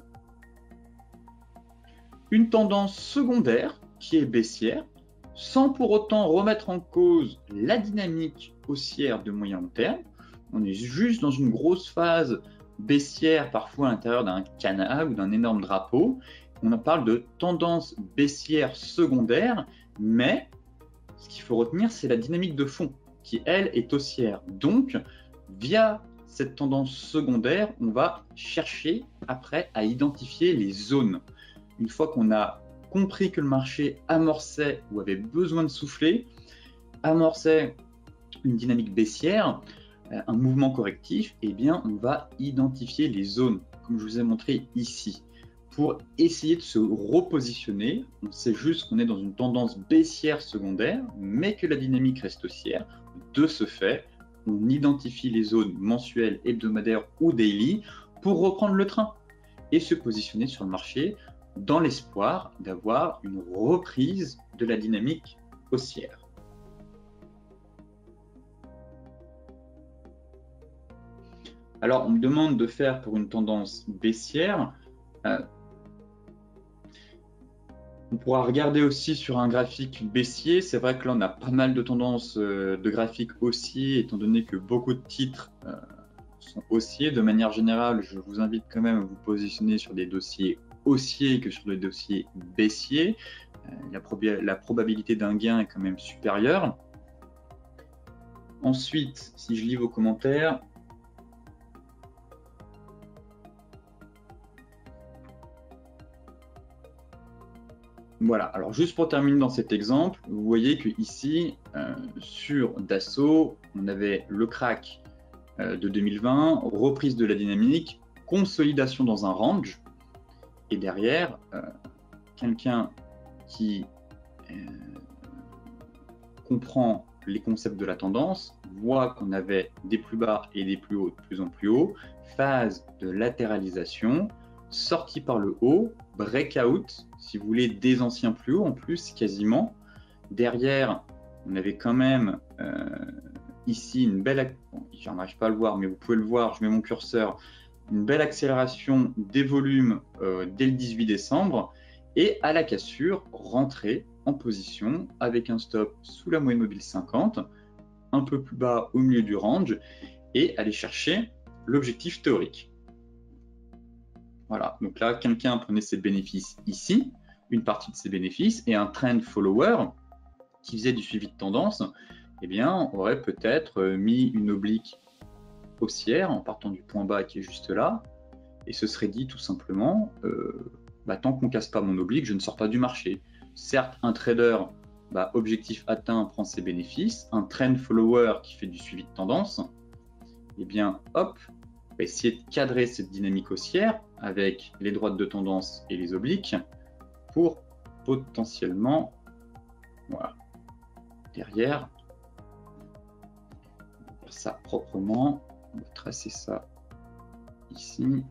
une tendance secondaire qui est baissière, sans pour autant remettre en cause la dynamique haussière de moyen long terme. On est juste dans une grosse phase baissière, parfois à l'intérieur d'un canal ou d'un énorme drapeau. On en parle de tendance baissière secondaire, mais ce qu'il faut retenir, c'est la dynamique de fond qui, elle, est haussière. Donc, via cette tendance secondaire, on va chercher après à identifier les zones. Une fois qu'on a compris que le marché amorçait ou avait besoin de souffler, amorçait une dynamique baissière, un mouvement correctif, eh bien, on va identifier les zones, comme je vous ai montré ici, pour essayer de se repositionner. On sait juste qu'on est dans une tendance baissière secondaire, mais que la dynamique reste haussière. De ce fait, on identifie les zones mensuelles, hebdomadaires ou daily pour reprendre le train et se positionner sur le marché dans l'espoir d'avoir une reprise de la dynamique haussière. Alors, on me demande de faire pour une tendance baissière. Euh, on pourra regarder aussi sur un graphique baissier. C'est vrai que là, on a pas mal de tendances euh, de graphiques haussiers, étant donné que beaucoup de titres euh, sont haussiers. De manière générale, je vous invite quand même à vous positionner sur des dossiers haussiers que sur des dossiers baissiers. Euh, la, prob la probabilité d'un gain est quand même supérieure. Ensuite, si je lis vos commentaires, voilà, alors juste pour terminer dans cet exemple, vous voyez que ici, euh, sur Dassault, on avait le crack euh, de deux mille vingt, reprise de la dynamique, consolidation dans un range, et derrière, euh, quelqu'un qui euh, comprend les concepts de la tendance, voit qu'on avait des plus bas et des plus hauts de plus en plus haut, phase de latéralisation, sortie par le haut, breakout, si vous voulez, des anciens plus hauts en plus, quasiment. Derrière, on avait quand même euh, ici une belle, bon, je n'arrive pas à le voir, mais vous pouvez le voir, je mets mon curseur, une belle accélération des volumes euh, dès le dix-huit décembre, et à la cassure, rentrer en position avec un stop sous la moyenne mobile cinquante, un peu plus bas au milieu du range, et aller chercher l'objectif théorique. Voilà, donc là, quelqu'un prenait ses bénéfices ici, une partie de ses bénéfices, et un trend follower qui faisait du suivi de tendance, eh bien, aurait peut-être mis une oblique haussière en partant du point bas qui est juste là, Et ce serait dit tout simplement, euh, bah, tant qu'on ne casse pas mon oblique, je ne sors pas du marché. Certes, un trader, bah, objectif atteint, prend ses bénéfices. Un trend follower qui fait du suivi de tendance, eh bien, hop, on va essayer de cadrer cette dynamique haussière avec les droites de tendance et les obliques pour potentiellement, voilà, derrière, on va faire ça proprement, on va tracer ça ici.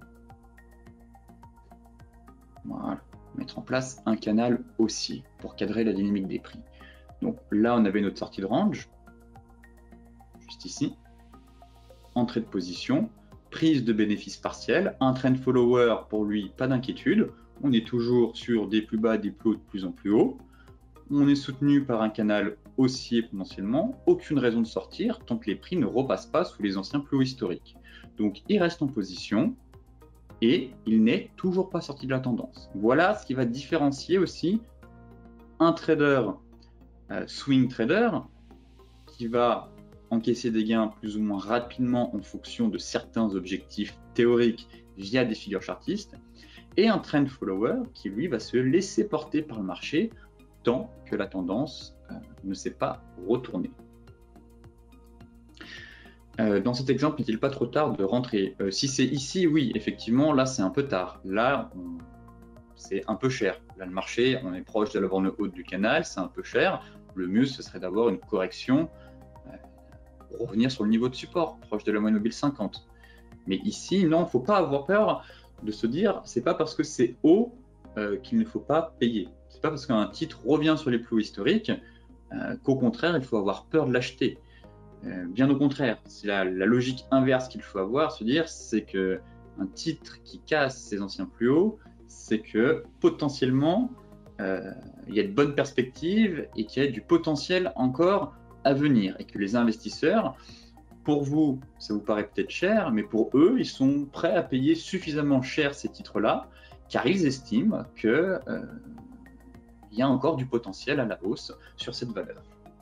Voilà, mettre en place un canal haussier pour cadrer la dynamique des prix. Donc là, on avait notre sortie de range, juste ici, entrée de position, prise de bénéfices partiels, un trend follower pour lui, pas d'inquiétude, on est toujours sur des plus bas, des plus hauts, de plus en plus haut, on est soutenu par un canal haussier potentiellement, aucune raison de sortir tant que les prix ne repassent pas sous les anciens plus hauts historiques. Donc il reste en position, et il n'est toujours pas sorti de la tendance. Voilà ce qui va différencier aussi un trader euh, swing trader qui va encaisser des gains plus ou moins rapidement en fonction de certains objectifs théoriques via des figures chartistes, et un trend follower qui lui va se laisser porter par le marché tant que la tendance euh, ne s'est pas retournée. Euh, dans cet exemple, n'est-il pas trop tard de rentrer? euh, Si c'est ici, oui, effectivement, là c'est un peu tard. Là, on... c'est un peu cher. Là, le marché, on est proche de la borne haute du canal, c'est un peu cher. Le mieux, ce serait d'avoir une correction euh, pour revenir sur le niveau de support, proche de la moyenne mobile cinquante. Mais ici, non, il ne faut pas avoir peur de se dire, c'est pas parce que c'est haut euh, qu'il ne faut pas payer. C'est pas parce qu'un titre revient sur les plus hauts historiques euh, qu'au contraire, il faut avoir peur de l'acheter. Euh, bien au contraire, c'est la, la logique inverse qu'il faut avoir, se dire, c'est que un titre qui casse ses anciens plus hauts, c'est que potentiellement, euh, il y a de bonnes perspectives et qu'il y a du potentiel encore à venir. Et que les investisseurs, pour vous, ça vous paraît peut-être cher, mais pour eux, ils sont prêts à payer suffisamment cher ces titres-là, car ils estiment qu'il euh, y a encore du potentiel à la hausse sur cette valeur.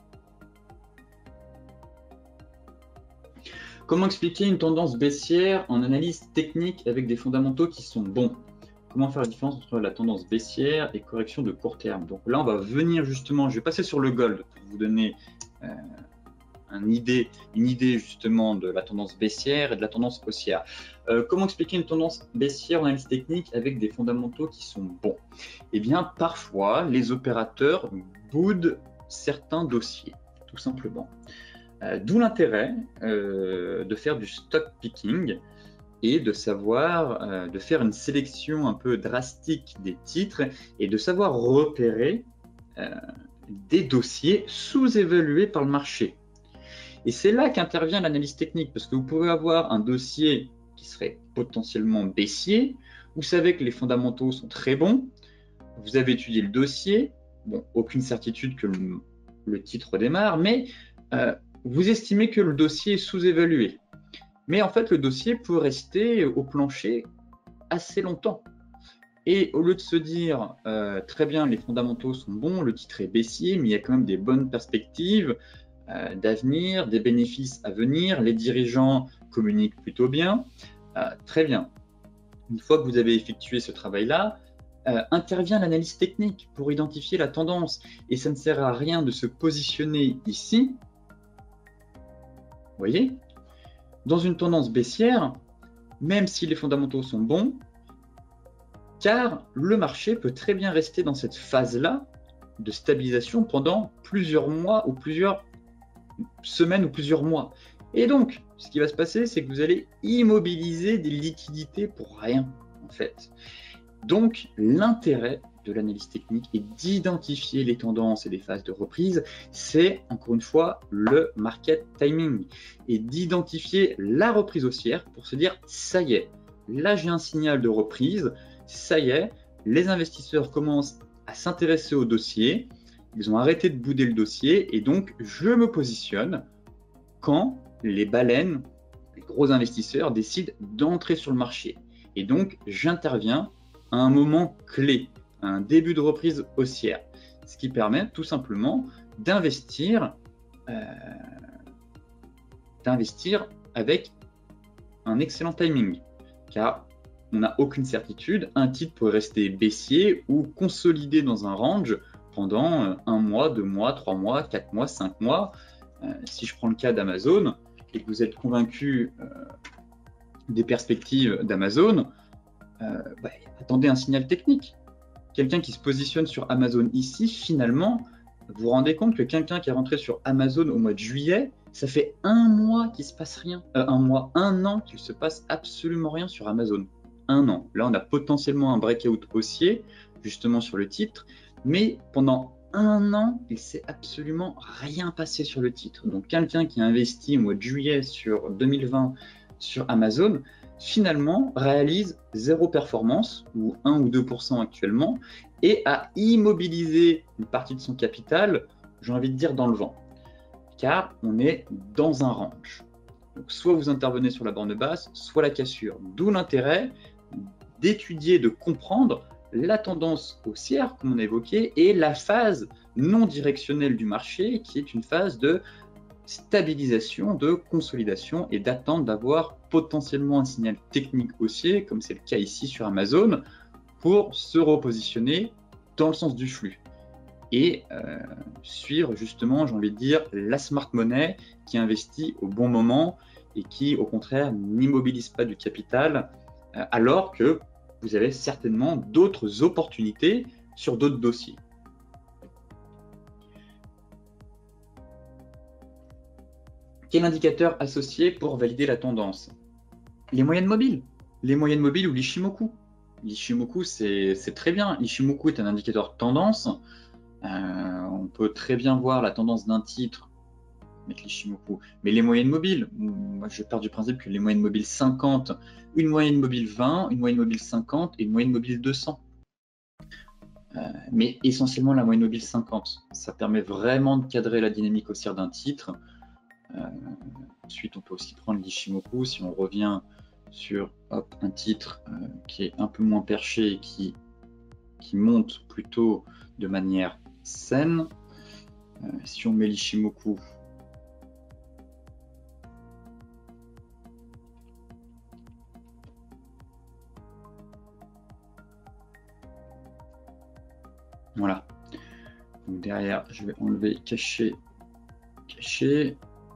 Comment expliquer une tendance baissière en analyse technique avec des fondamentaux qui sont bons? Comment faire la différence entre la tendance baissière et correction de court terme? Donc là, on va venir justement, je vais passer sur le gold pour vous donner euh, une, idée, une idée justement de la tendance baissière et de la tendance haussière. Euh, comment expliquer une tendance baissière en analyse technique avec des fondamentaux qui sont bons? Eh bien, parfois, les opérateurs boudent certains dossiers, tout simplement. Euh, D'où l'intérêt euh, de faire du stock picking et de savoir, euh, de faire une sélection un peu drastique des titres et de savoir repérer euh, des dossiers sous-évalués par le marché. Et c'est là qu'intervient l'analyse technique, parce que vous pouvez avoir un dossier qui serait potentiellement baissier, vous savez que les fondamentaux sont très bons, vous avez étudié le dossier, bon, aucune certitude que le, le titre démarre, mais euh, vous estimez que le dossier est sous-évalué. Mais en fait, le dossier peut rester au plancher assez longtemps. Et au lieu de se dire, euh, très bien, les fondamentaux sont bons, le titre est baissier, mais il y a quand même des bonnes perspectives euh, d'avenir, des bénéfices à venir, les dirigeants communiquent plutôt bien, euh, très bien. Une fois que vous avez effectué ce travail-là, euh, intervient l'analyse technique pour identifier la tendance. Et ça ne sert à rien de se positionner ici, vous voyez, dans une tendance baissière, même si les fondamentaux sont bons, car le marché peut très bien rester dans cette phase-là de stabilisation pendant plusieurs mois ou plusieurs semaines ou plusieurs mois. Et donc, ce qui va se passer, c'est que vous allez immobiliser des liquidités pour rien, en fait. Donc, l'intérêt de l'analyse technique et d'identifier les tendances et les phases de reprise, c'est encore une fois le market timing et d'identifier la reprise haussière pour se dire ça y est, là j'ai un signal de reprise, ça y est, les investisseurs commencent à s'intéresser au dossier, ils ont arrêté de bouder le dossier et donc je me positionne quand les baleines, les gros investisseurs décident d'entrer sur le marché et donc j'interviens à un moment clé, un début de reprise haussière, ce qui permet tout simplement d'investir euh, d'investir avec un excellent timing, car on n'a aucune certitude. Un titre pourrait rester baissier ou consolidé dans un range pendant un mois, deux mois, trois mois, quatre mois, cinq mois. Euh, si je prends le cas d'Amazon et que vous êtes convaincu euh, des perspectives d'Amazon, euh, bah, attendez un signal technique. Quelqu'un qui se positionne sur Amazon ici, finalement, vous vous rendez compte que quelqu'un qui est rentré sur Amazon au mois de juillet, ça fait un mois qu'il ne se passe rien. Euh, un mois, un an qu'il ne se passe absolument rien sur Amazon. Un an. Là, on a potentiellement un breakout haussier, justement sur le titre, mais pendant un an, il ne s'est absolument rien passé sur le titre. Donc, quelqu'un qui a investi au mois de juillet sur deux mille vingt sur Amazon, finalement, réalise zéro performance, ou un ou deux pour cent actuellement, et a immobilisé une partie de son capital, j'ai envie de dire, dans le vent. Car on est dans un range. Donc, soit vous intervenez sur la borne basse, soit la cassure. D'où l'intérêt d'étudier, de comprendre la tendance haussière, comme on a évoqué, et la phase non directionnelle du marché, qui est une phase de stabilisation, de consolidation et d'attente d'avoir potentiellement un signal technique haussier, comme c'est le cas ici sur Amazon, pour se repositionner dans le sens du flux et euh, suivre justement, j'ai envie de dire, la smart money qui investit au bon moment et qui, au contraire, n'immobilise pas du capital, euh, alors que vous avez certainement d'autres opportunités sur d'autres dossiers. Quel indicateur associé pour valider la tendance? Les moyennes mobiles. Les moyennes mobiles ou l'Ishimoku. L'Ishimoku, c'est très bien. L'Ishimoku est un indicateur de tendance. Euh, on peut très bien voir la tendance d'un titre avec l'Ishimoku. Mais les moyennes mobiles, moi je pars du principe que les moyennes mobiles cinquante, une moyenne mobile vingt, une moyenne mobile cinquante et une moyenne mobile deux cents. Euh, mais essentiellement la moyenne mobile cinquante. Ça permet vraiment de cadrer la dynamique haussière d'un titre. Euh, ensuite, on peut aussi prendre l'Ishimoku si on revient sur hop, un titre euh, qui est un peu moins perché et qui, qui monte plutôt de manière saine. Euh, si on met l'Ishimoku voilà. Donc derrière, je vais enlever cacher, cacher.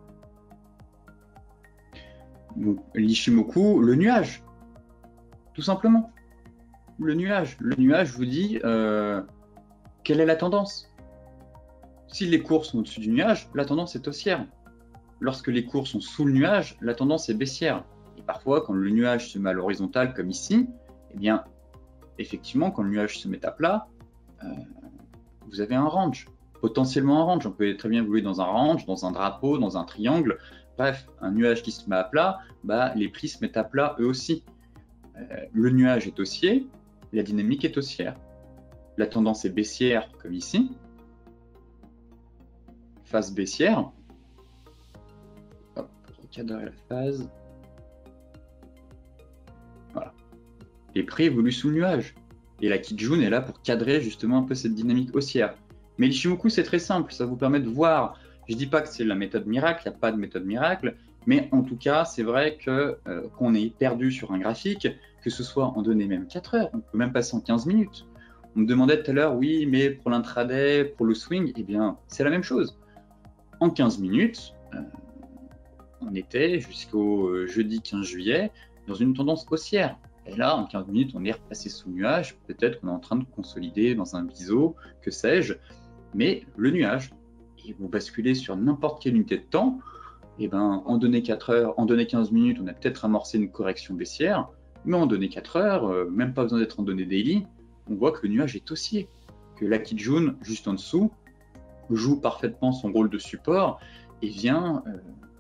L'Ishimoku, le nuage, tout simplement. Le nuage. Le nuage vous dit euh, quelle est la tendance. Si les cours sont au-dessus du nuage, la tendance est haussière. Lorsque les cours sont sous le nuage, la tendance est baissière. Et parfois, quand le nuage se met à l'horizontale, comme ici, eh bien, effectivement, quand le nuage se met à plat, euh, vous avez un range, potentiellement un range. On peut très bien évoluer dans un range, dans un drapeau, dans un triangle. Bref, un nuage qui se met à plat, bah, les prix se mettent à plat eux aussi. Euh, le nuage est haussier, la dynamique est haussière. La tendance est baissière, comme ici. Phase baissière. Hop, recadrer la phase. Voilà. Les prix évoluent sous le nuage. Et la Kijun est là pour cadrer justement un peu cette dynamique haussière. Mais l'Ishimoku, c'est très simple. Ça vous permet de voir. Je ne dis pas que c'est la méthode miracle, il n'y a pas de méthode miracle, mais en tout cas, c'est vrai que euh, qu'on est perdu sur un graphique, que ce soit en données même quatre heures, on peut même passer en quinze minutes. On me demandait tout à l'heure, oui, mais pour l'intraday, pour le swing, eh bien, c'est la même chose. En quinze minutes, euh, on était jusqu'au jeudi quinze juillet dans une tendance haussière. Et là, en quinze minutes, on est repassé sous nuage, peut-être qu'on est en train de consolider dans un biseau, que sais-je, mais le nuage. Et vous basculez sur n'importe quelle unité de temps, et ben, en données quatre heures, en données quinze minutes, on a peut-être amorcé une correction baissière, mais en données quatre heures, euh, même pas besoin d'être en données daily, on voit que le nuage est haussier, que la Kijun, juste en dessous, joue parfaitement son rôle de support et vient, euh,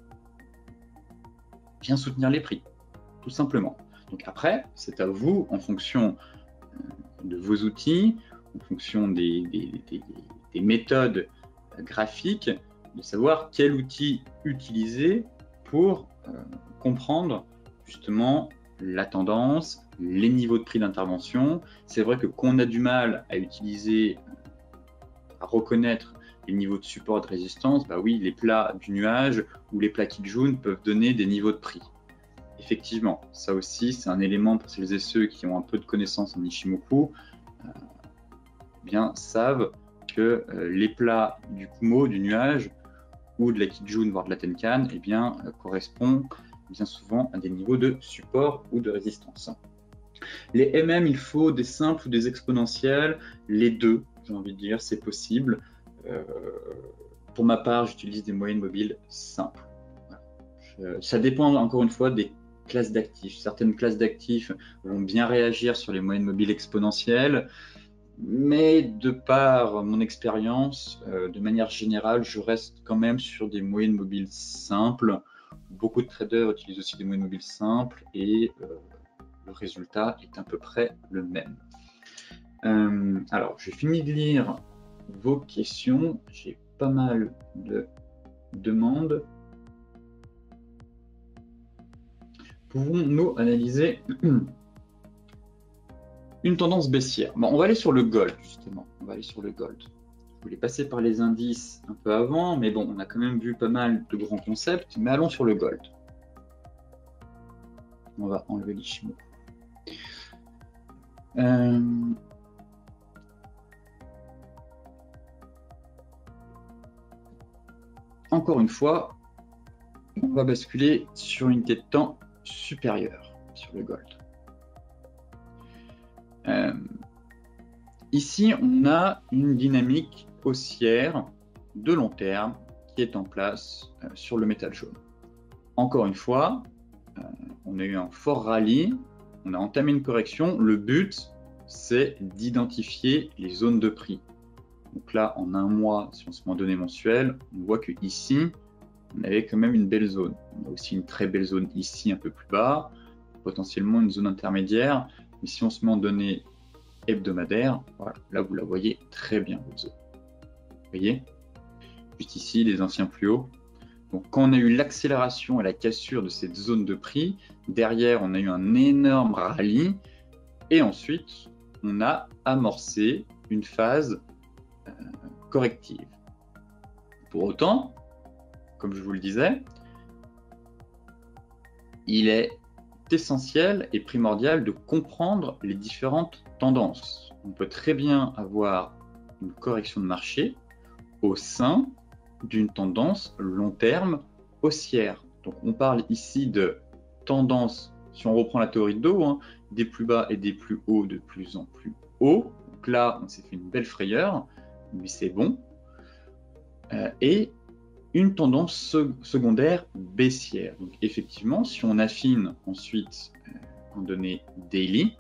vient soutenir les prix, tout simplement. Donc après, c'est à vous, en fonction de vos outils, en fonction des, des, des, des méthodes graphiques, de savoir quel outil utiliser pour euh, comprendre justement la tendance, les niveaux de prix d'intervention. C'est vrai que qu'on a du mal à utiliser, à reconnaître les niveaux de support et de résistance, bah oui, les plats du nuage ou les plats Kijun peuvent donner des niveaux de prix. Et effectivement, ça aussi, c'est un élément pour celles et ceux qui ont un peu de connaissances en Ichimoku, euh, bien savent que euh, les plats du Kumo, du nuage, ou de la Kijun, voire de la Tenkan, eh bien, euh, correspondent bien souvent à des niveaux de support ou de résistance. Les M M, il faut des simples ou des exponentiels, les deux, j'ai envie de dire, c'est possible. Euh, pour ma part, j'utilise des moyennes mobiles simples. Voilà. Je, ça dépend encore une fois des classes d'actifs. Certaines classes d'actifs vont bien réagir sur les moyennes mobiles exponentielles, mais de par mon expérience, euh, de manière générale, je reste quand même sur des moyennes mobiles simples. Beaucoup de traders utilisent aussi des moyennes mobiles simples et euh, le résultat est à peu près le même. Euh, alors, j'ai fini de lire vos questions. J'ai pas mal de demandes. Pouvons-nous analyser une tendance baissière? Bon, on va aller sur le gold, justement. On va aller sur le gold. Je voulais passer par les indices un peu avant, mais bon, on a quand même vu pas mal de grands concepts. Mais allons sur le gold. On va enlever l'Ichimoku. Euh... Encore une fois, on va basculer sur une unité de temps supérieure sur le gold. Euh, ici, on a une dynamique haussière de long terme qui est en place euh, sur le métal jaune. Encore une fois, euh, on a eu un fort rallye, on a entamé une correction. Le but, c'est d'identifier les zones de prix. Donc là, en un mois, si on se met en données mensuelles, on voit que ici, on avait quand même une belle zone. On a aussi une très belle zone ici, un peu plus bas, potentiellement une zone intermédiaire. Mais si on se met en données hebdomadaires, voilà, là vous la voyez très bien, votre zone. Vous voyez, juste ici, les anciens plus hauts. Donc quand on a eu l'accélération et la cassure de cette zone de prix, derrière on a eu un énorme rallye et ensuite on a amorcé une phase euh, corrective. Pour autant, comme je vous le disais, il est essentiel et primordial de comprendre les différentes tendances. On peut très bien avoir une correction de marché au sein d'une tendance long terme haussière. Donc on parle ici de tendance, si on reprend la théorie de Dow, hein, des plus bas et des plus hauts de plus en plus haut. Donc là, on s'est fait une belle frayeur, mais c'est bon. Euh, et une tendance secondaire baissière. Donc effectivement, si on affine ensuite euh, en données daily,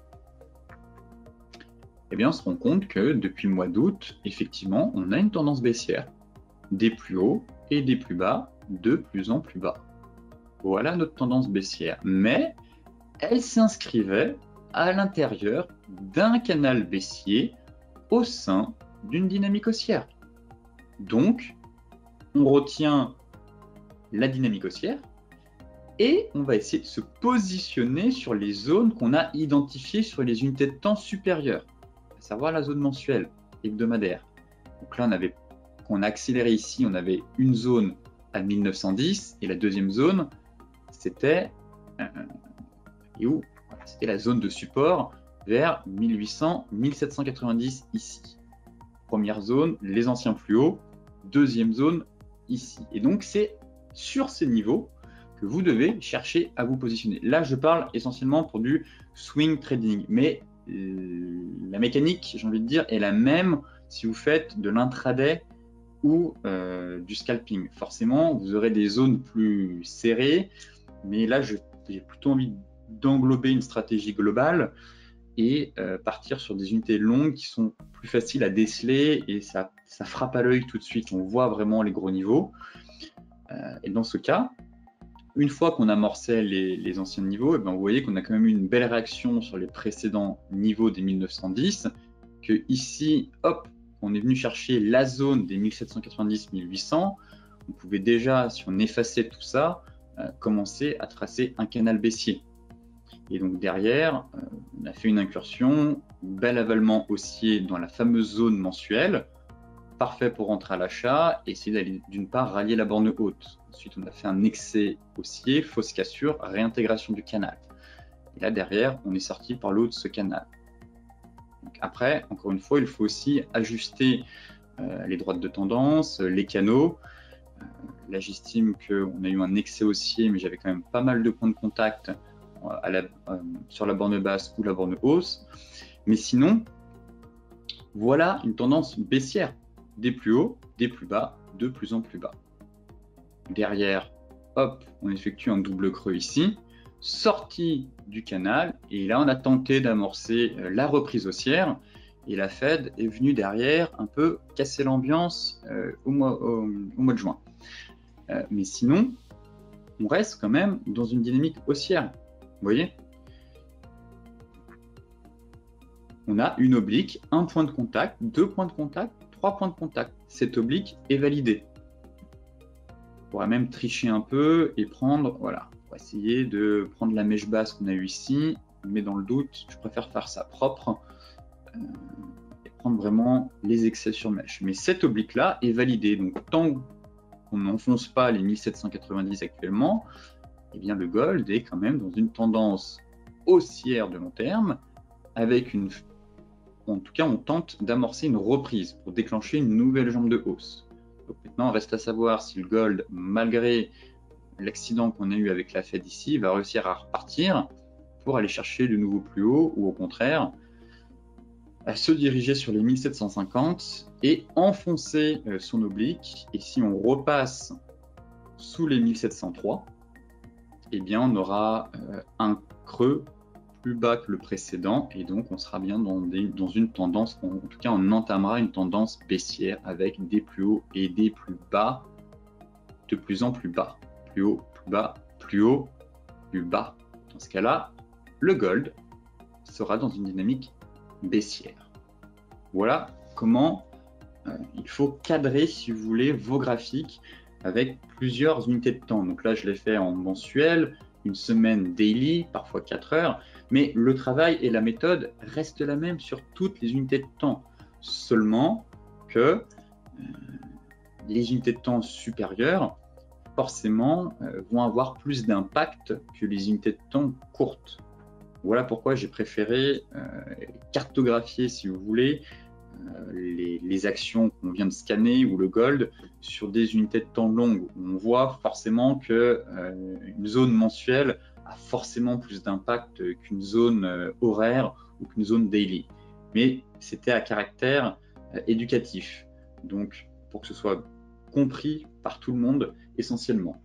eh bien on se rend compte que depuis le mois d'août, effectivement, on a une tendance baissière. Des plus hauts et des plus bas, de plus en plus bas. Voilà notre tendance baissière. Mais elle s'inscrivait à l'intérieur d'un canal baissier au sein d'une dynamique haussière. Donc, on retient la dynamique haussière et on va essayer de se positionner sur les zones qu'on a identifiées sur les unités de temps supérieures, à savoir la zone mensuelle, hebdomadaire. Donc là, on avait, quand on a accéléré ici, on avait une zone à mille neuf cent dix et la deuxième zone, c'était euh, et où voilà, c'était la zone de support vers mille huit cents, mille sept cent quatre-vingt-dix ici. Première zone, les anciens plus hauts. Deuxième zone, ici. Et donc, c'est sur ces niveaux que vous devez chercher à vous positionner. Là, je parle essentiellement pour du swing trading, mais euh, la mécanique, j'ai envie de dire, est la même si vous faites de l'intraday ou euh, du scalping. Forcément, vous aurez des zones plus serrées, mais là, j'ai plutôt envie d'englober une stratégie globale et euh, partir sur des unités longues qui sont plus faciles à déceler et ça, ça frappe à l'œil tout de suite, on voit vraiment les gros niveaux. Euh, et dans ce cas, une fois qu'on amorçait les, les anciens niveaux, et bien vous voyez qu'on a quand même eu une belle réaction sur les précédents niveaux des mille neuf cent dix, que ici, hop, on est venu chercher la zone des mille sept cent quatre-vingt-dix mille huit cents, on pouvait déjà, si on effaçait tout ça, euh, commencer à tracer un canal baissier. Et donc derrière, euh, on a fait une incursion, bel avalement haussier dans la fameuse zone mensuelle. parfait pour rentrer à l'achat et essayer d'aller d'une part rallier la borne haute. Ensuite, on a fait un excès haussier, fausse cassure, réintégration du canal. Et là, derrière, on est sorti par le haut de ce canal. Donc après, encore une fois, il faut aussi ajuster euh, les droites de tendance, les canaux. Euh, là, j'estime qu'on a eu un excès haussier, mais j'avais quand même pas mal de points de contact à la, euh, sur la borne basse ou la borne hausse. Mais sinon, voilà une tendance baissière. Des plus hauts, des plus bas, de plus en plus bas. Derrière, hop, on effectue un double creux ici, sortie du canal, et là on a tenté d'amorcer la reprise haussière, et la Fed est venue derrière un peu casser l'ambiance euh, au, mois, au, au mois de juin. Euh, mais sinon, on reste quand même dans une dynamique haussière. Vous voyez ? On a une oblique, un point de contact, deux points de contact, trois points de contact. Cette oblique est validée. On pourrait même tricher un peu et prendre, voilà, on va essayer de prendre la mèche basse qu'on a eue ici, mais dans le doute, je préfère faire ça propre euh, et prendre vraiment les excès sur mèche. Mais cette oblique-là est validée, donc tant qu'on n'enfonce pas les mille sept cent quatre-vingt-dix actuellement, eh bien le gold est quand même dans une tendance haussière de long terme, avec une, en tout cas on tente d'amorcer une reprise pour déclencher une nouvelle jambe de hausse. Donc maintenant, reste à savoir si le gold, malgré l'accident qu'on a eu avec la Fed ici, va réussir à repartir pour aller chercher de nouveaux plus hauts ou au contraire à se diriger sur les mille sept cent cinquante et enfoncer euh, son oblique. Et si on repasse sous les mille sept cent trois, eh bien on aura euh, un creux plus bas que le précédent et donc on sera bien dans, des, dans une tendance, en tout cas on entamera une tendance baissière avec des plus hauts et des plus bas de plus en plus bas, plus haut, plus bas, plus haut, plus bas. Dans ce cas-là, le gold sera dans une dynamique baissière. Voilà comment euh, il faut cadrer, si vous voulez, vos graphiques avec plusieurs unités de temps. Donc là, je l'ai fait en mensuel, une semaine daily, parfois quatre heures, mais le travail et la méthode restent la même sur toutes les unités de temps. Seulement que euh, les unités de temps supérieures, forcément, euh, vont avoir plus d'impact que les unités de temps courtes. Voilà pourquoi j'ai préféré euh, cartographier, si vous voulez, euh, les, les actions qu'on vient de scanner ou le gold sur des unités de temps longues. On voit forcément qu'une euh, zone mensuelle a forcément plus d'impact qu'une zone euh, horaire ou qu'une zone daily. Mais c'était à caractère euh, éducatif, donc pour que ce soit compris par tout le monde essentiellement.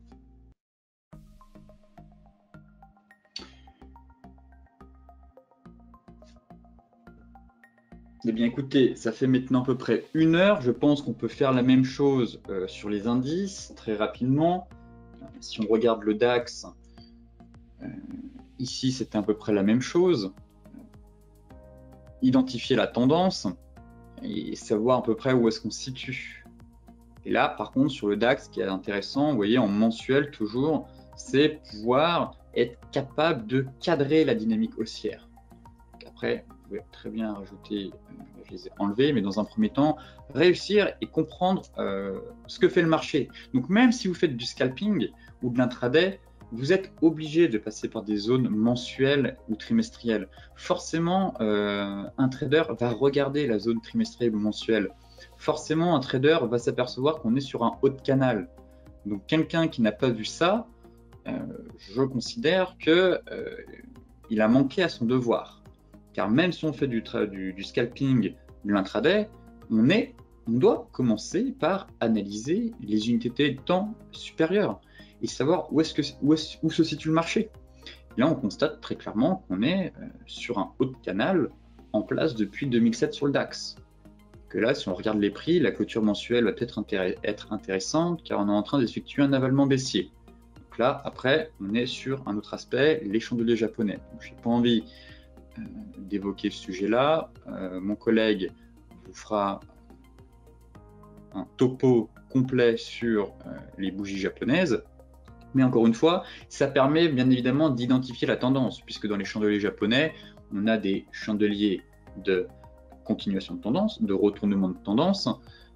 Eh bien écoutez, ça fait maintenant à peu près une heure. Je pense qu'on peut faire la même chose euh, sur les indices très rapidement. Si on regarde le DAX, euh, ici c'était à peu près la même chose. Identifier la tendance et savoir à peu près où est-ce qu'on se situe. Et là, par contre, sur le DAX, ce qui est intéressant, vous voyez, en mensuel toujours, c'est pouvoir être capable de cadrer la dynamique haussière. Donc après, vous pouvez très bien rajouter, euh, je les ai enlevés, mais dans un premier temps, réussir et comprendre euh, ce que fait le marché. Donc même si vous faites du scalping ou de l'intraday, vous êtes obligé de passer par des zones mensuelles ou trimestrielles. Forcément, euh, un trader va regarder la zone trimestrielle ou mensuelle. Forcément, un trader va s'apercevoir qu'on est sur un haut de canal. Donc quelqu'un qui n'a pas vu ça, euh, je considère qu'il euh, a manqué à son devoir. Car même si on fait du, du, du scalping, de l'intraday, on, est, on doit commencer par analyser les unités de temps supérieures et savoir où, est-ce que, où, est, où se situe le marché. Et là, on constate très clairement qu'on est euh, sur un haut de canal en place depuis deux mille sept sur le DAX. Que là, si on regarde les prix, la clôture mensuelle va peut-être intéress- être intéressante car on est en train d'effectuer un avalement baissier. Donc là, après, on est sur un autre aspect, les chandeliers japonais. Je n'ai pas envie euh, d'évoquer ce sujet-là. Euh, mon collègue vous fera un topo complet sur euh, les bougies japonaises. Mais encore une fois, ça permet bien évidemment d'identifier la tendance, puisque dans les chandeliers japonais, on a des chandeliers de continuation de tendance, de retournement de tendance,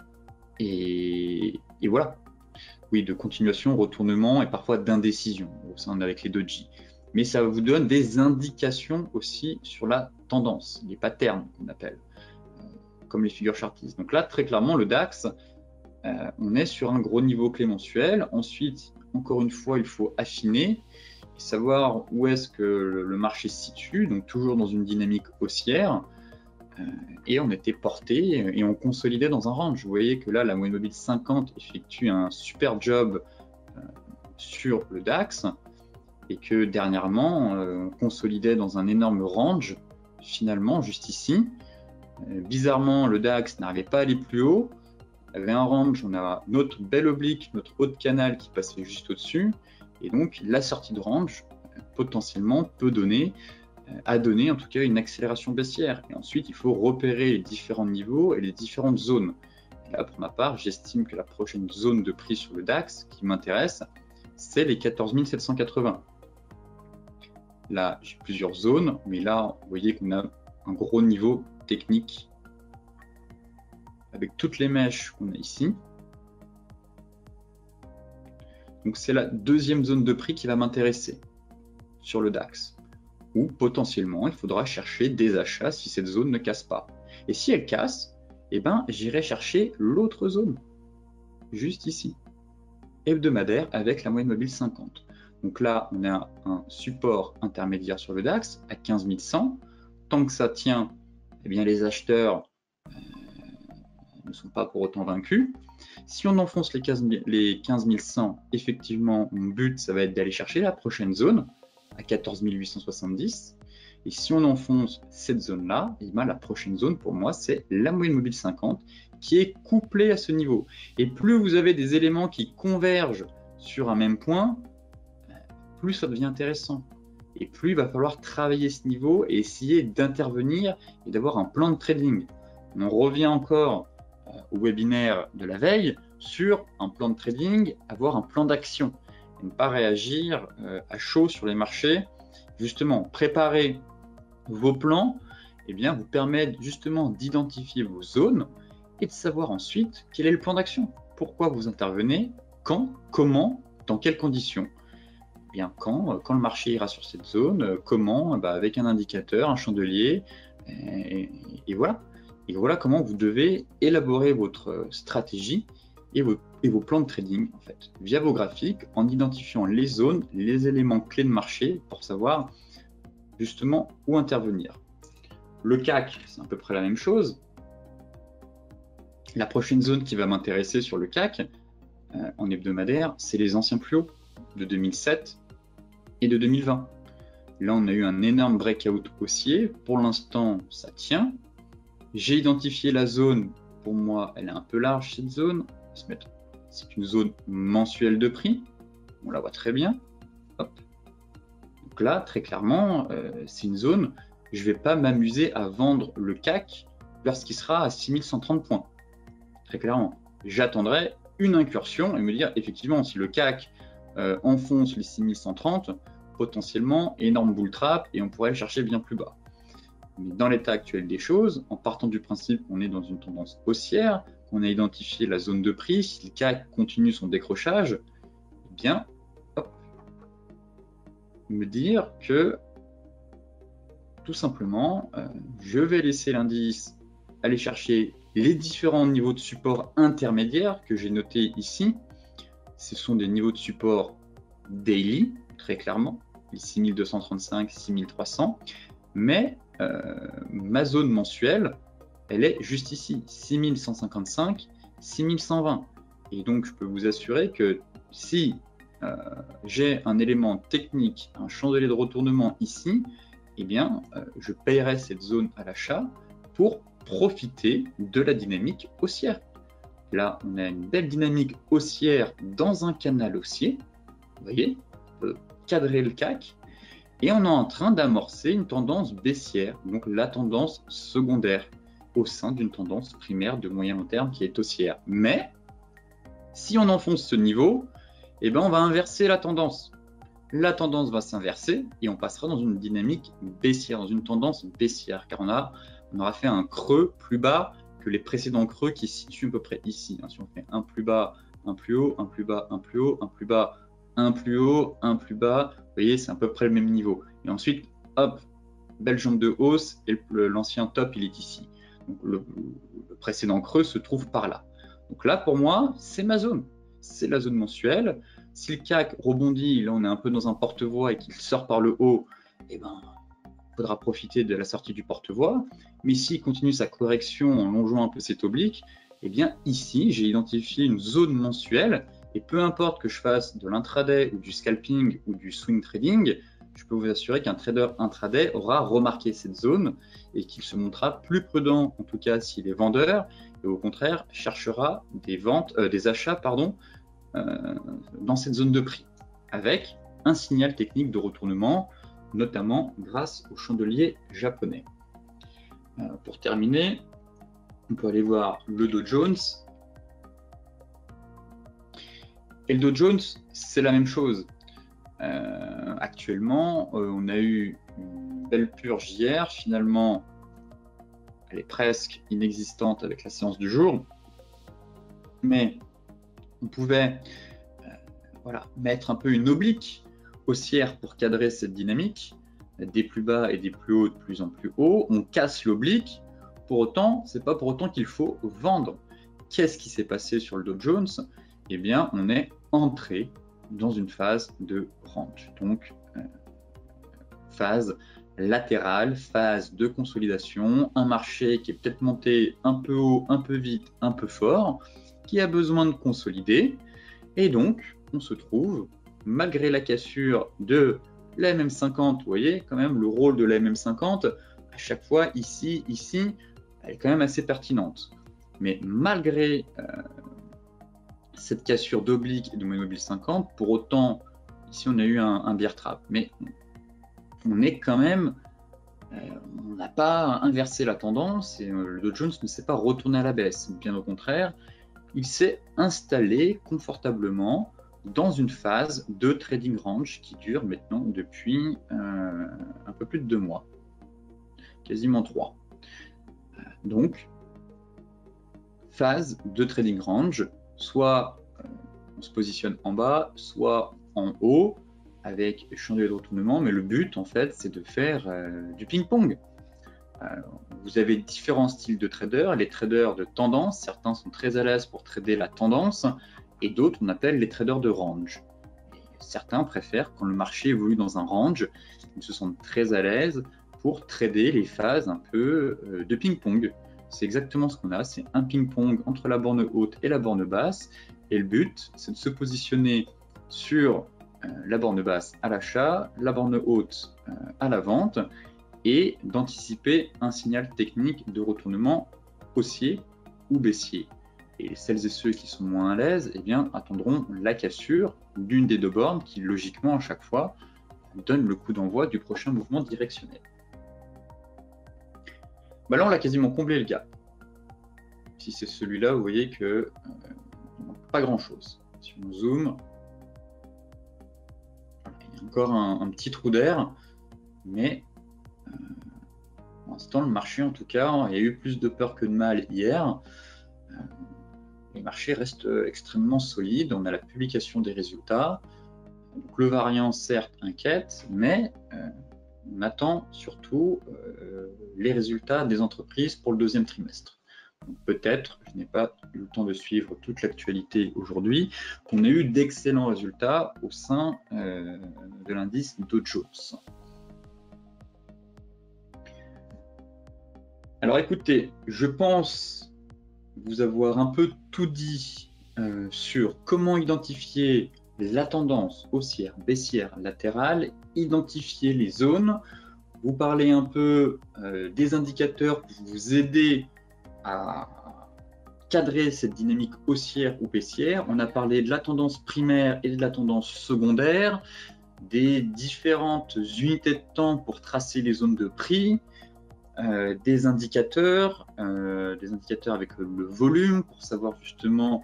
et, et voilà. Oui, de continuation, retournement et parfois d'indécision au sein avec les doji. Mais ça vous donne des indications aussi sur la tendance, les patterns qu'on appelle, euh, comme les figures chartistes. Donc là, très clairement, le DAX, euh, on est sur un gros niveau clé mensuel. Ensuite, encore une fois, il faut affiner et savoir où est-ce que le, le marché se situe, donc toujours dans une dynamique haussière. Euh, et on était porté et on consolidait dans un range. Vous voyez que là, la moyenne mobile cinquante effectue un super job euh, sur le DAX et que dernièrement, euh, on consolidait dans un énorme range, finalement, juste ici. Euh, bizarrement, le DAX n'arrivait pas à aller plus haut. Il y avait un range, on a notre belle oblique, notre haut de canal qui passait juste au-dessus. Et donc, la sortie de range, euh, potentiellement, peut donner à donner en tout cas une accélération baissière. Et ensuite, il faut repérer les différents niveaux et les différentes zones. Et là, pour ma part, j'estime que la prochaine zone de prix sur le DAX qui m'intéresse, c'est les quatorze mille sept cent quatre-vingts. Là, j'ai plusieurs zones, mais là, vous voyez qu'on a un gros niveau technique avec toutes les mèches qu'on a ici. Donc, c'est la deuxième zone de prix qui va m'intéresser sur le DAX. Ou potentiellement, il faudra chercher des achats si cette zone ne casse pas. Et si elle casse, eh ben, j'irai chercher l'autre zone, juste ici, hebdomadaire avec la moyenne mobile cinquante. Donc là, on a un support intermédiaire sur le DAX à quinze mille cent. Tant que ça tient, eh bien, les acheteurs euh, ne sont pas pour autant vaincus. Si on enfonce les quinze mille cent, effectivement, mon but, ça va être d'aller chercher la prochaine zone, à quatorze mille huit cent soixante-dix. Et si on enfonce cette zone-là, eh bien, la prochaine zone pour moi, c'est la moyenne mobile cinquante qui est couplée à ce niveau. Et plus vous avez des éléments qui convergent sur un même point, plus ça devient intéressant. Et plus il va falloir travailler ce niveau et essayer d'intervenir et d'avoir un plan de trading. On revient encore euh, au webinaire de la veille sur un plan de trading, avoir un plan d'action. Ne pas réagir euh, à chaud sur les marchés. Justement, préparer vos plans, eh bien, vous permet justement d'identifier vos zones et de savoir ensuite quel est le plan d'action. Pourquoi vous intervenez, quand, comment, dans quelles conditions. Eh bien, quand, quand le marché ira sur cette zone, comment, bah, avec un indicateur, un chandelier, et, et, et voilà. Et voilà comment vous devez élaborer votre stratégie et vos, et vos plans de trading en fait, via vos graphiques, en identifiant les zones, les éléments clés de marché pour savoir justement où intervenir. Le C A C, c'est à peu près la même chose. La prochaine zone qui va m'intéresser sur le C A C euh, en hebdomadaire, c'est les anciens plus hauts de deux mille sept et de deux mille vingt. Là, on a eu un énorme breakout haussier. Pour l'instant, ça tient. J'ai identifié la zone. Pour moi, elle est un peu large, cette zone. C'est une zone mensuelle de prix. On la voit très bien. Hop. Donc là, très clairement, euh, c'est une zone. Je ne vais pas m'amuser à vendre le C A C lorsqu'il sera à six mille cent trente points. Très clairement. J'attendrai une incursion et me dire, effectivement, si le C A C euh, enfonce les six mille cent trente, potentiellement, énorme bull trap et on pourrait le chercher bien plus bas. Mais dans l'état actuel des choses, en partant du principe qu'on est dans une tendance haussière, qu'on a identifié la zone de prix, si le C A C continue son décrochage, eh bien, hop, me dire que tout simplement, euh, je vais laisser l'indice aller chercher les différents niveaux de support intermédiaires que j'ai notés ici. Ce sont des niveaux de support daily, très clairement, les six mille deux cent trente-cinq, six mille trois cents, mais euh, ma zone mensuelle, elle est juste ici, six mille cent cinquante-cinq, six mille cent vingt. Et donc, je peux vous assurer que si euh, j'ai un élément technique, un chandelier de retournement ici, eh bien, euh, je paierai cette zone à l'achat pour profiter de la dynamique haussière. Là, on a une belle dynamique haussière dans un canal haussier. Vous voyez, on peut cadrer le C A C. Et on est en train d'amorcer une tendance baissière, donc la tendance secondaire, au sein d'une tendance primaire de moyen long terme qui est haussière. Mais, si on enfonce ce niveau, eh ben, on va inverser la tendance. La tendance va s'inverser et on passera dans une dynamique baissière, dans une tendance baissière, car on, a, on aura fait un creux plus bas que les précédents creux qui se situent à peu près ici. Hein. Si on fait un plus bas, un plus haut, un plus bas, un plus haut, un plus bas, un plus haut, un plus bas, vous voyez, c'est à peu près le même niveau. Et ensuite, hop, belle jambe de hausse, et l'ancien top, il est ici. Donc, le, le précédent creux se trouve par là. Donc là, pour moi, c'est ma zone. C'est la zone mensuelle. Si le C A C rebondit, là, on est un peu dans un porte-voie et qu'il sort par le haut, eh ben, il faudra profiter de la sortie du porte-voie. Mais s'il continue sa correction en longeant un peu cet oblique, eh bien, ici, j'ai identifié une zone mensuelle. Et peu importe que je fasse de l'intraday ou du scalping ou du swing trading, je peux vous assurer qu'un trader intraday aura remarqué cette zone et qu'il se montrera plus prudent, en tout cas s'il est vendeur, et au contraire cherchera des ventes, euh, des achats pardon, euh, dans cette zone de prix, avec un signal technique de retournement, notamment grâce au chandelier japonais. Euh, pour terminer, on peut aller voir le Dow Jones. Et le Dow Jones, c'est la même chose. Euh, actuellement, euh, on a eu une belle purge hier. Finalement, elle est presque inexistante avec la séance du jour. Mais on pouvait euh, voilà, mettre un peu une oblique haussière pour cadrer cette dynamique, des plus bas et des plus hauts de plus en plus haut. On casse l'oblique. Pour autant, c'est pas pour autant qu'il faut vendre. Qu'est-ce qui s'est passé sur le Dow Jones? Eh bien, on est entré dans une phase de range, donc euh, phase latérale, phase de consolidation, un marché qui est peut-être monté un peu haut, un peu vite, un peu fort, qui a besoin de consolider, et donc on se trouve, malgré la cassure de la M M cinquante, vous voyez quand même le rôle de la M M cinquante, à chaque fois ici, ici, elle est quand même assez pertinente, mais malgré euh, cette cassure d'oblique et de mobile cinquante, pour autant, ici on a eu un, un bear trap, mais on est quand même, euh, on n'a pas inversé la tendance et euh, le Dow Jones ne s'est pas retourné à la baisse, bien au contraire, il s'est installé confortablement dans une phase de trading range qui dure maintenant depuis euh, un peu plus de deux mois, quasiment trois. Donc, phase de trading range, soit euh, on se positionne en bas, soit en haut, avec chandelier de retournement, mais le but, en fait, c'est de faire euh, du ping-pong. Euh, vous avez différents styles de traders, les traders de tendance, certains sont très à l'aise pour trader la tendance, et d'autres, on appelle les traders de range. Et certains préfèrent, quand le marché évolue dans un range, ils se sentent très à l'aise pour trader les phases un peu euh, de ping-pong. C'est exactement ce qu'on a, c'est un ping-pong entre la borne haute et la borne basse, et le but, c'est de se positionner sur euh, la borne basse à l'achat, la borne haute euh, à la vente, et d'anticiper un signal technique de retournement haussier ou baissier. Et celles et ceux qui sont moins à l'aise, eh bien, attendront la cassure d'une des deux bornes qui, logiquement, à chaque fois, donne le coup d'envoi du prochain mouvement directionnel. Bah là, on l'a quasiment comblé le gap. Si c'est celui-là, vous voyez que euh, pas grand-chose. Si on zoome, voilà, il y a encore un, un petit trou d'air, mais euh, pour l'instant, le marché, en tout cas, il y a eu plus de peur que de mal hier. Euh, les marchés restent extrêmement solides. On a la publication des résultats. Donc, le variant, certes, inquiète, mais euh, on attend surtout euh, les résultats des entreprises pour le deuxième trimestre. Peut-être, je n'ai pas eu le temps de suivre toute l'actualité aujourd'hui, qu'on ait eu d'excellents résultats au sein euh, de l'indice Dow Jones. Alors écoutez, je pense vous avoir un peu tout dit euh, sur comment identifier la tendance haussière, baissière, latérale, identifier les zones, vous parler un peu euh, des indicateurs pour vous aider à cadrer cette dynamique haussière ou baissière. On a parlé de la tendance primaire et de la tendance secondaire, des différentes unités de temps pour tracer les zones de prix, euh, des indicateurs, euh, des indicateurs avec le volume pour savoir justement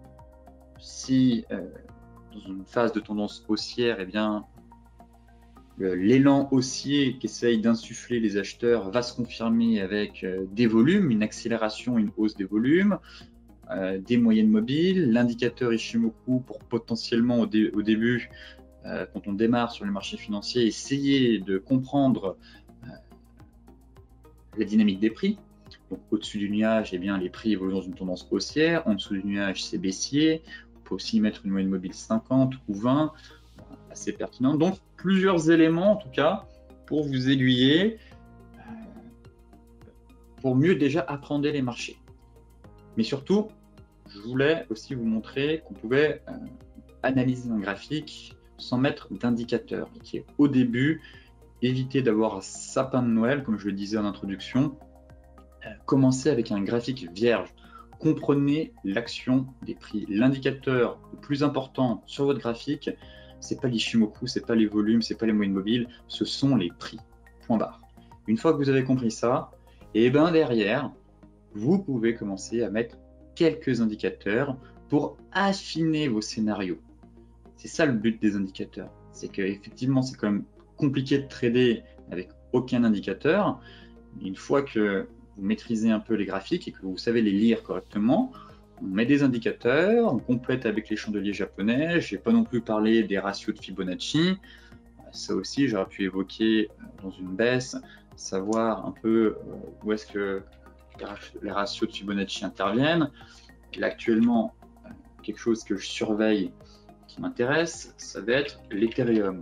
si euh, dans une phase de tendance haussière, eh bien, l'élan haussier qu'essayent d'insuffler les acheteurs va se confirmer avec euh, des volumes, une accélération, une hausse des volumes, euh, des moyennes mobiles, l'indicateur Ishimoku pour potentiellement au, dé au début, euh, quand on démarre sur les marchés financiers, essayer de comprendre euh, la dynamique des prix. Donc au-dessus du nuage, eh bien, les prix évoluent dans une tendance haussière, en dessous du nuage, c'est baissier. On peut aussi mettre une moyenne mobile cinquante ou vingt, assez pertinent. Donc plusieurs éléments en tout cas pour vous aiguiller, euh, pour mieux déjà appréhender les marchés. Mais surtout, je voulais aussi vous montrer qu'on pouvait euh, analyser un graphique sans mettre d'indicateur, qui est au début, éviter d'avoir un sapin de Noël, comme je le disais en introduction, euh, commencez avec un graphique vierge. Comprenez l'action des prix. L'indicateur le plus important sur votre graphique, c'est pas l'Ishimoku, c'est pas les volumes, c'est pas les moyennes mobiles, ce sont les prix. Point barre. Une fois que vous avez compris ça, et ben derrière, vous pouvez commencer à mettre quelques indicateurs pour affiner vos scénarios. C'est ça le but des indicateurs. C'est qu'effectivement, c'est quand même compliqué de trader avec aucun indicateur. Une fois que vous maîtrisez un peu les graphiques et que vous savez les lire correctement, on met des indicateurs, on complète avec les chandeliers japonais. Je n'ai pas non plus parlé des ratios de Fibonacci. Ça aussi, j'aurais pu évoquer dans une baisse, savoir un peu où est-ce que les ratios de Fibonacci interviennent. Et là, actuellement, quelque chose que je surveille qui m'intéresse, ça va être l'Ethereum.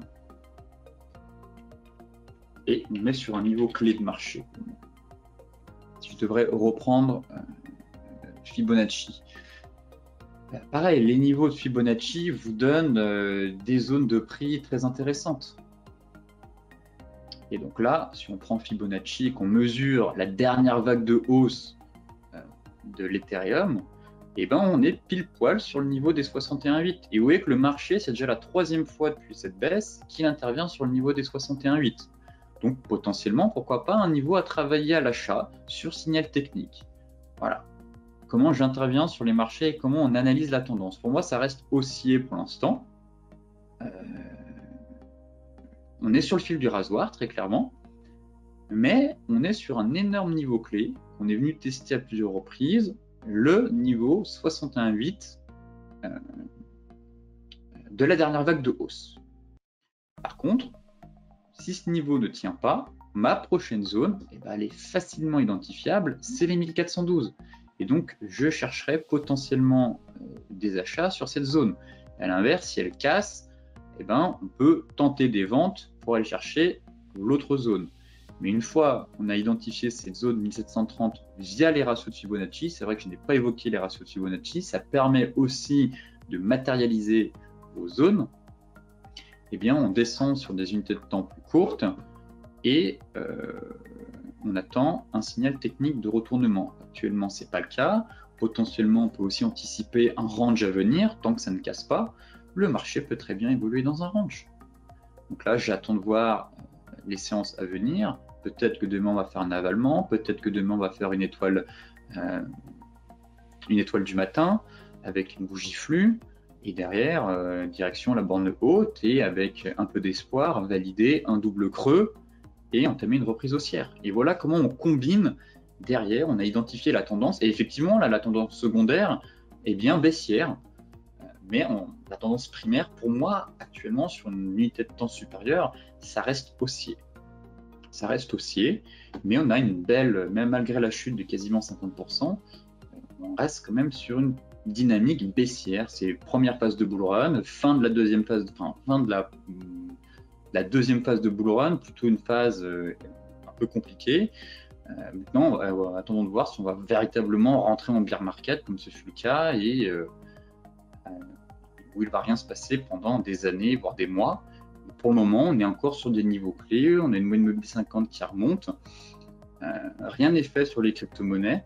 Et on met sur un niveau clé de marché. Je devrais reprendre Fibonacci. Pareil, les niveaux de Fibonacci vous donnent euh, des zones de prix très intéressantes. Et donc là, si on prend Fibonacci et qu'on mesure la dernière vague de hausse euh, de l'Ethereum, eh ben on est pile poil sur le niveau des soixante et un virgule huit. Et vous voyez que le marché, c'est déjà la troisième fois depuis cette baisse qu'il intervient sur le niveau des soixante et un virgule huit. Donc potentiellement, pourquoi pas un niveau à travailler à l'achat sur signal technique. Voilà. Comment j'interviens sur les marchés et comment on analyse la tendance. Pour moi, ça reste haussier pour l'instant. Euh, on est sur le fil du rasoir, très clairement. Mais on est sur un énorme niveau clé qu'on est venu tester à plusieurs reprises, le niveau soixante et un virgule huit euh, de la dernière vague de hausse. Par contre, si ce niveau ne tient pas, ma prochaine zone, eh ben, elle est facilement identifiable, c'est les mille quatre cent douze. Et donc, je chercherai potentiellement euh, des achats sur cette zone. À l'inverse, si elle casse, eh ben, on peut tenter des ventes pour aller chercher l'autre zone. Mais une fois qu'on a identifié cette zone mille sept cent trente via les ratios de Fibonacci, c'est vrai que je n'ai pas évoqué les ratios de Fibonacci, ça permet aussi de matérialiser vos zones. Eh bien, on descend sur des unités de temps plus courtes et euh, on attend un signal technique de retournement. Actuellement, ce n'est pas le cas. Potentiellement, on peut aussi anticiper un range à venir. Tant que ça ne casse pas, le marché peut très bien évoluer dans un range. Donc là, j'attends de voir les séances à venir. Peut-être que demain, on va faire un avalement. Peut-être que demain, on va faire une étoile, euh, une étoile du matin avec une bougie flux. Et derrière, euh, direction la borne haute et avec un peu d'espoir, valider un double creux et entamer une reprise haussière. Et voilà comment on combine derrière, on a identifié la tendance. Et effectivement, là, la tendance secondaire est bien baissière. Mais on, la tendance primaire, pour moi, actuellement, sur une unité de temps supérieure, ça reste haussier. Ça reste haussier, mais on a une belle, même malgré la chute de quasiment cinquante pour cent, on reste quand même sur une dynamique baissière. C'est première phase de bull run, fin de la deuxième phase, enfin, fin de la, la deuxième phase de bull run, plutôt une phase euh, un peu compliquée. Euh, maintenant, euh, attendons de voir si on va véritablement rentrer en bear market, comme ce fut le cas, et euh, euh, où il ne va rien se passer pendant des années, voire des mois. Pour le moment, on est encore sur des niveaux clés, on a une moyenne mobile cinquante qui remonte, euh, rien n'est fait sur les crypto-monnaies,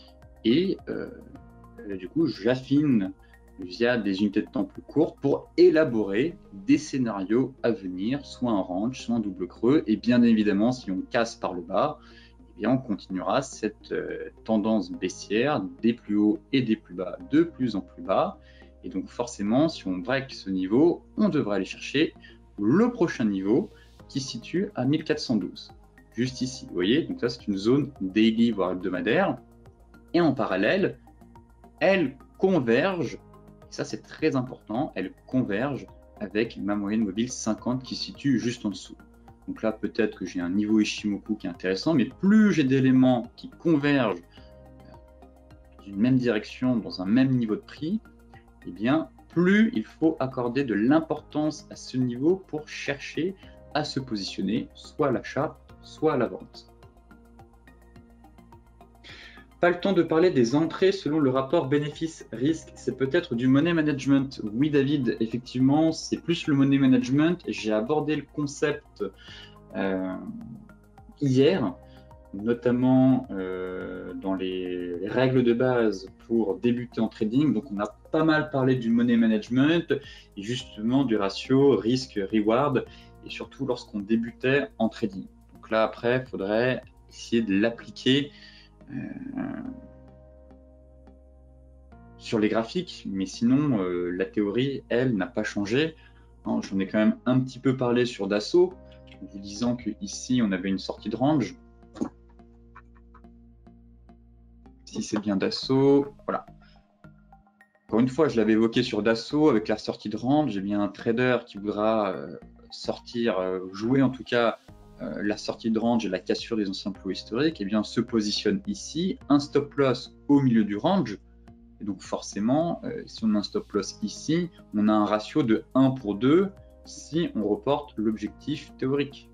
et euh, du coup, j'affine via des unités de temps plus courtes pour élaborer des scénarios à venir, soit un range, soit un double creux, et bien évidemment, si on casse par le bas, eh bien, on continuera cette euh, tendance baissière des plus hauts et des plus bas de plus en plus bas. Et donc forcément, si on break ce niveau, on devrait aller chercher le prochain niveau qui se situe à mille quatre cent douze, juste ici. Vous voyez, donc ça c'est une zone daily, voire hebdomadaire. Et en parallèle, elle converge, ça c'est très important, elle converge avec ma moyenne mobile cinquante qui se situe juste en dessous. Donc là, peut-être que j'ai un niveau Ishimoku qui est intéressant, mais plus j'ai d'éléments qui convergent d'une même direction, dans un même niveau de prix, eh bien, plus il faut accorder de l'importance à ce niveau pour chercher à se positionner, soit à l'achat, soit à la vente. Pas le temps de parler des entrées selon le rapport bénéfice-risque, c'est peut-être du money management. Oui David, effectivement, c'est plus le money management. J'ai abordé le concept euh, hier, notamment euh, dans les règles de base pour débuter en trading. Donc on a pas mal parlé du money management et justement du ratio risque-reward, et surtout lorsqu'on débutait en trading. Donc là après, il faudrait essayer de l'appliquer Euh, sur les graphiques, mais sinon euh, la théorie, elle, n'a pas changé. J'en ai quand même un petit peu parlé sur Dassault, en vous disant qu'ici on avait une sortie de range. Si c'est bien Dassault, voilà. Encore une fois, je l'avais évoqué sur Dassault avec la sortie de range. J'ai bien un trader qui voudra euh, sortir, euh, jouer en tout cas Euh, la sortie de range et la cassure des anciens plus hauts historiques, eh bien, se positionne ici, un stop loss au milieu du range. Et donc forcément, euh, si on a un stop loss ici, on a un ratio de un pour deux si on reporte l'objectif théorique.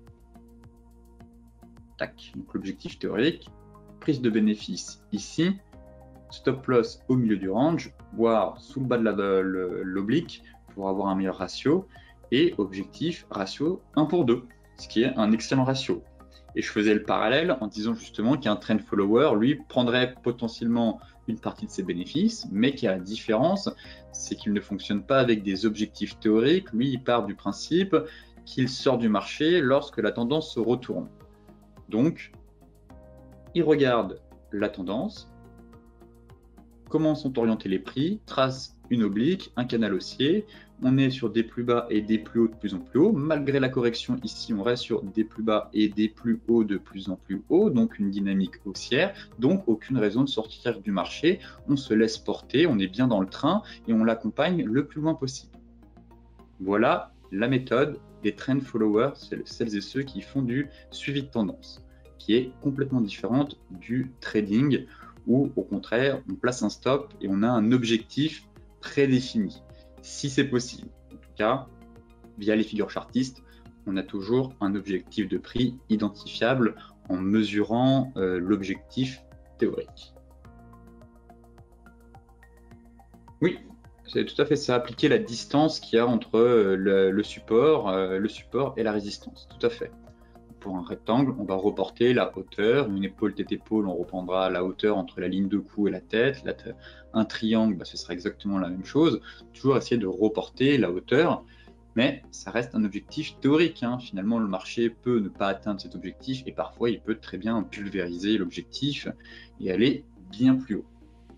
Tac, donc l'objectif théorique, prise de bénéfice ici, stop loss au milieu du range, voire sous le bas de l'oblique pour avoir un meilleur ratio, et objectif ratio un pour deux. Ce qui est un excellent ratio. Et je faisais le parallèle en disant justement qu'un trend follower, lui, prendrait potentiellement une partie de ses bénéfices, mais qu'il y a la différence, c'est qu'il ne fonctionne pas avec des objectifs théoriques. Lui, il part du principe qu'il sort du marché lorsque la tendance se retourne. Donc, il regarde la tendance, comment sont orientés les prix, trace une oblique, un canal haussier, on est sur des plus bas et des plus hauts de plus en plus haut. Malgré la correction ici, on reste sur des plus bas et des plus hauts de plus en plus haut, donc une dynamique haussière, donc aucune raison de sortir du marché. On se laisse porter, on est bien dans le train et on l'accompagne le plus loin possible. Voilà la méthode des trend followers, celles et ceux qui font du suivi de tendance, qui est complètement différente du trading, où au contraire, on place un stop et on a un objectif prédéfini, si c'est possible. En tout cas, via les figures chartistes, on a toujours un objectif de prix identifiable en mesurant euh, l'objectif théorique. Oui, c'est tout à fait ça, appliquer la distance qu'il y a entre euh, le, le, support, euh, le support et la résistance, tout à fait. Pour un rectangle, on va reporter la hauteur. Une épaule tête épaule, on reprendra la hauteur entre la ligne de cou et la tête. La tête. Un triangle, bah, ce sera exactement la même chose. Toujours essayer de reporter la hauteur, mais ça reste un objectif théorique. Hein. Finalement, le marché peut ne pas atteindre cet objectif et parfois il peut très bien pulvériser l'objectif et aller bien plus haut.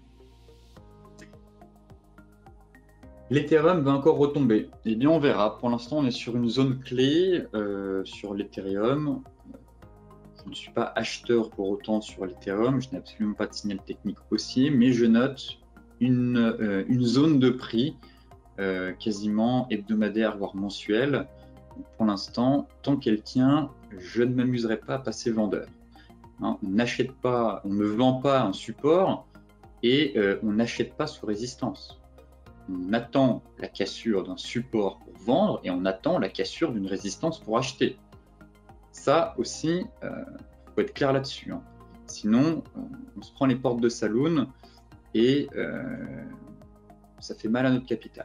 L'Ethereum va encore retomber. Eh bien, on verra. Pour l'instant, on est sur une zone clé euh, sur l'Ethereum. Je ne suis pas acheteur pour autant sur l'Ethereum. Je n'ai absolument pas de signal technique haussier, mais je note une, euh, une zone de prix euh, quasiment hebdomadaire, voire mensuelle. Donc, pour l'instant, tant qu'elle tient, je ne m'amuserai pas à passer vendeur. Hein, on n'achète pas, on ne vend pas un support et euh, on n'achète pas sous résistance. On attend la cassure d'un support pour vendre et on attend la cassure d'une résistance pour acheter. Ça aussi, il euh, faut être clair là-dessus. Hein. Sinon, euh, on se prend les portes de saloon et euh, ça fait mal à notre capital.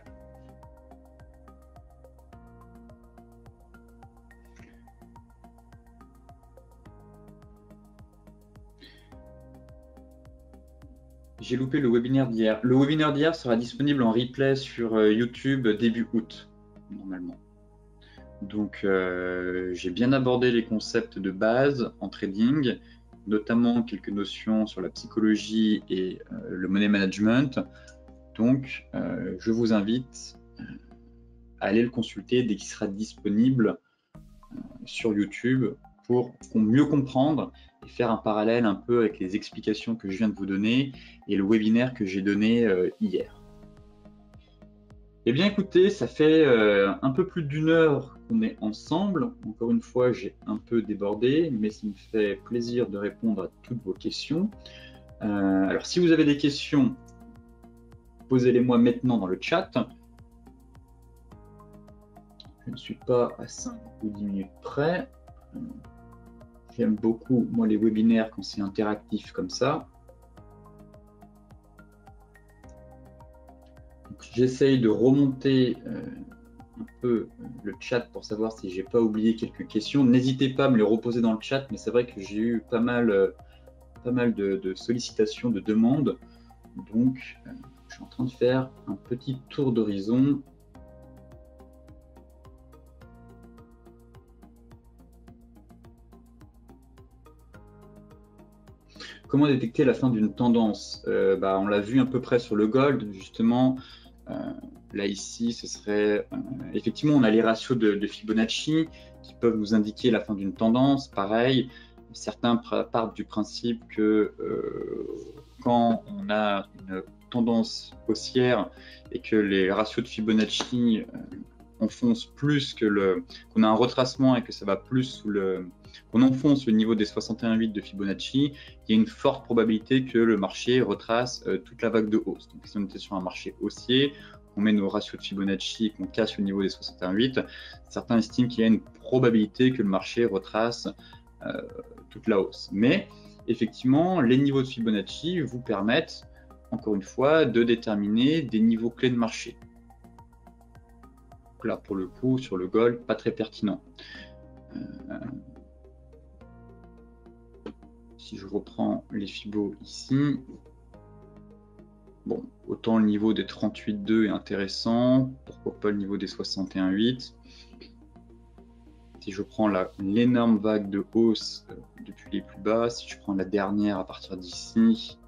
J'ai loupé le webinaire d'hier. Le webinaire d'hier sera disponible en replay sur euh, YouTube début août, normalement. Donc, euh, j'ai bien abordé les concepts de base en trading, notamment quelques notions sur la psychologie et euh, le money management. Donc, euh, je vous invite à aller le consulter dès qu'il sera disponible. sur YouTube pour, pour mieux comprendre et faire un parallèle un peu avec les explications que je viens de vous donner et le webinaire que j'ai donné euh, hier. Eh bien écoutez, ça fait euh, un peu plus d'une heure qu'on est ensemble. Encore une fois, j'ai un peu débordé, mais ça me fait plaisir de répondre à toutes vos questions. Euh, alors si vous avez des questions, posez-les-moi maintenant dans le chat. Je ne suis pas à cinq ou dix minutes près. J'aime beaucoup, moi, les webinaires quand c'est interactif comme ça. J'essaye de remonter euh, un peu le chat pour savoir si j'ai pas oublié quelques questions. N'hésitez pas à me les reposer dans le chat, mais c'est vrai que j'ai eu pas mal, euh, pas mal de, de sollicitations, de demandes. Donc, euh, je suis en train de faire un petit tour d'horizon. Comment détecter la fin d'une tendance? euh, bah, On l'a vu à peu près sur le gold, justement. Euh, là, ici, ce serait... Euh, effectivement, on a les ratios de, de Fibonacci qui peuvent nous indiquer la fin d'une tendance. Pareil, certains partent du principe que euh, quand on a une tendance haussière et que les ratios de Fibonacci euh, enfoncent plus que le... qu'on a un retracement et que ça va plus sous le... qu'on enfonce le niveau des soixante et un virgule huit de Fibonacci, il y a une forte probabilité que le marché retrace euh, toute la vague de hausse. Donc si on était sur un marché haussier, on met nos ratios de Fibonacci et qu'on casse le niveau des soixante et un virgule huit, certains estiment qu'il y a une probabilité que le marché retrace euh, toute la hausse. Mais effectivement, les niveaux de Fibonacci vous permettent, encore une fois, de déterminer des niveaux clés de marché. Donc là, pour le coup, sur le gold, pas très pertinent. Euh, Si je reprends les Fibos ici, bon, autant le niveau des trente-huit virgule deux est intéressant, pourquoi pas le niveau des soixante et un virgule huit. Si je prends l'énorme vague de hausse euh, depuis les plus bas, si je prends la dernière à partir d'ici,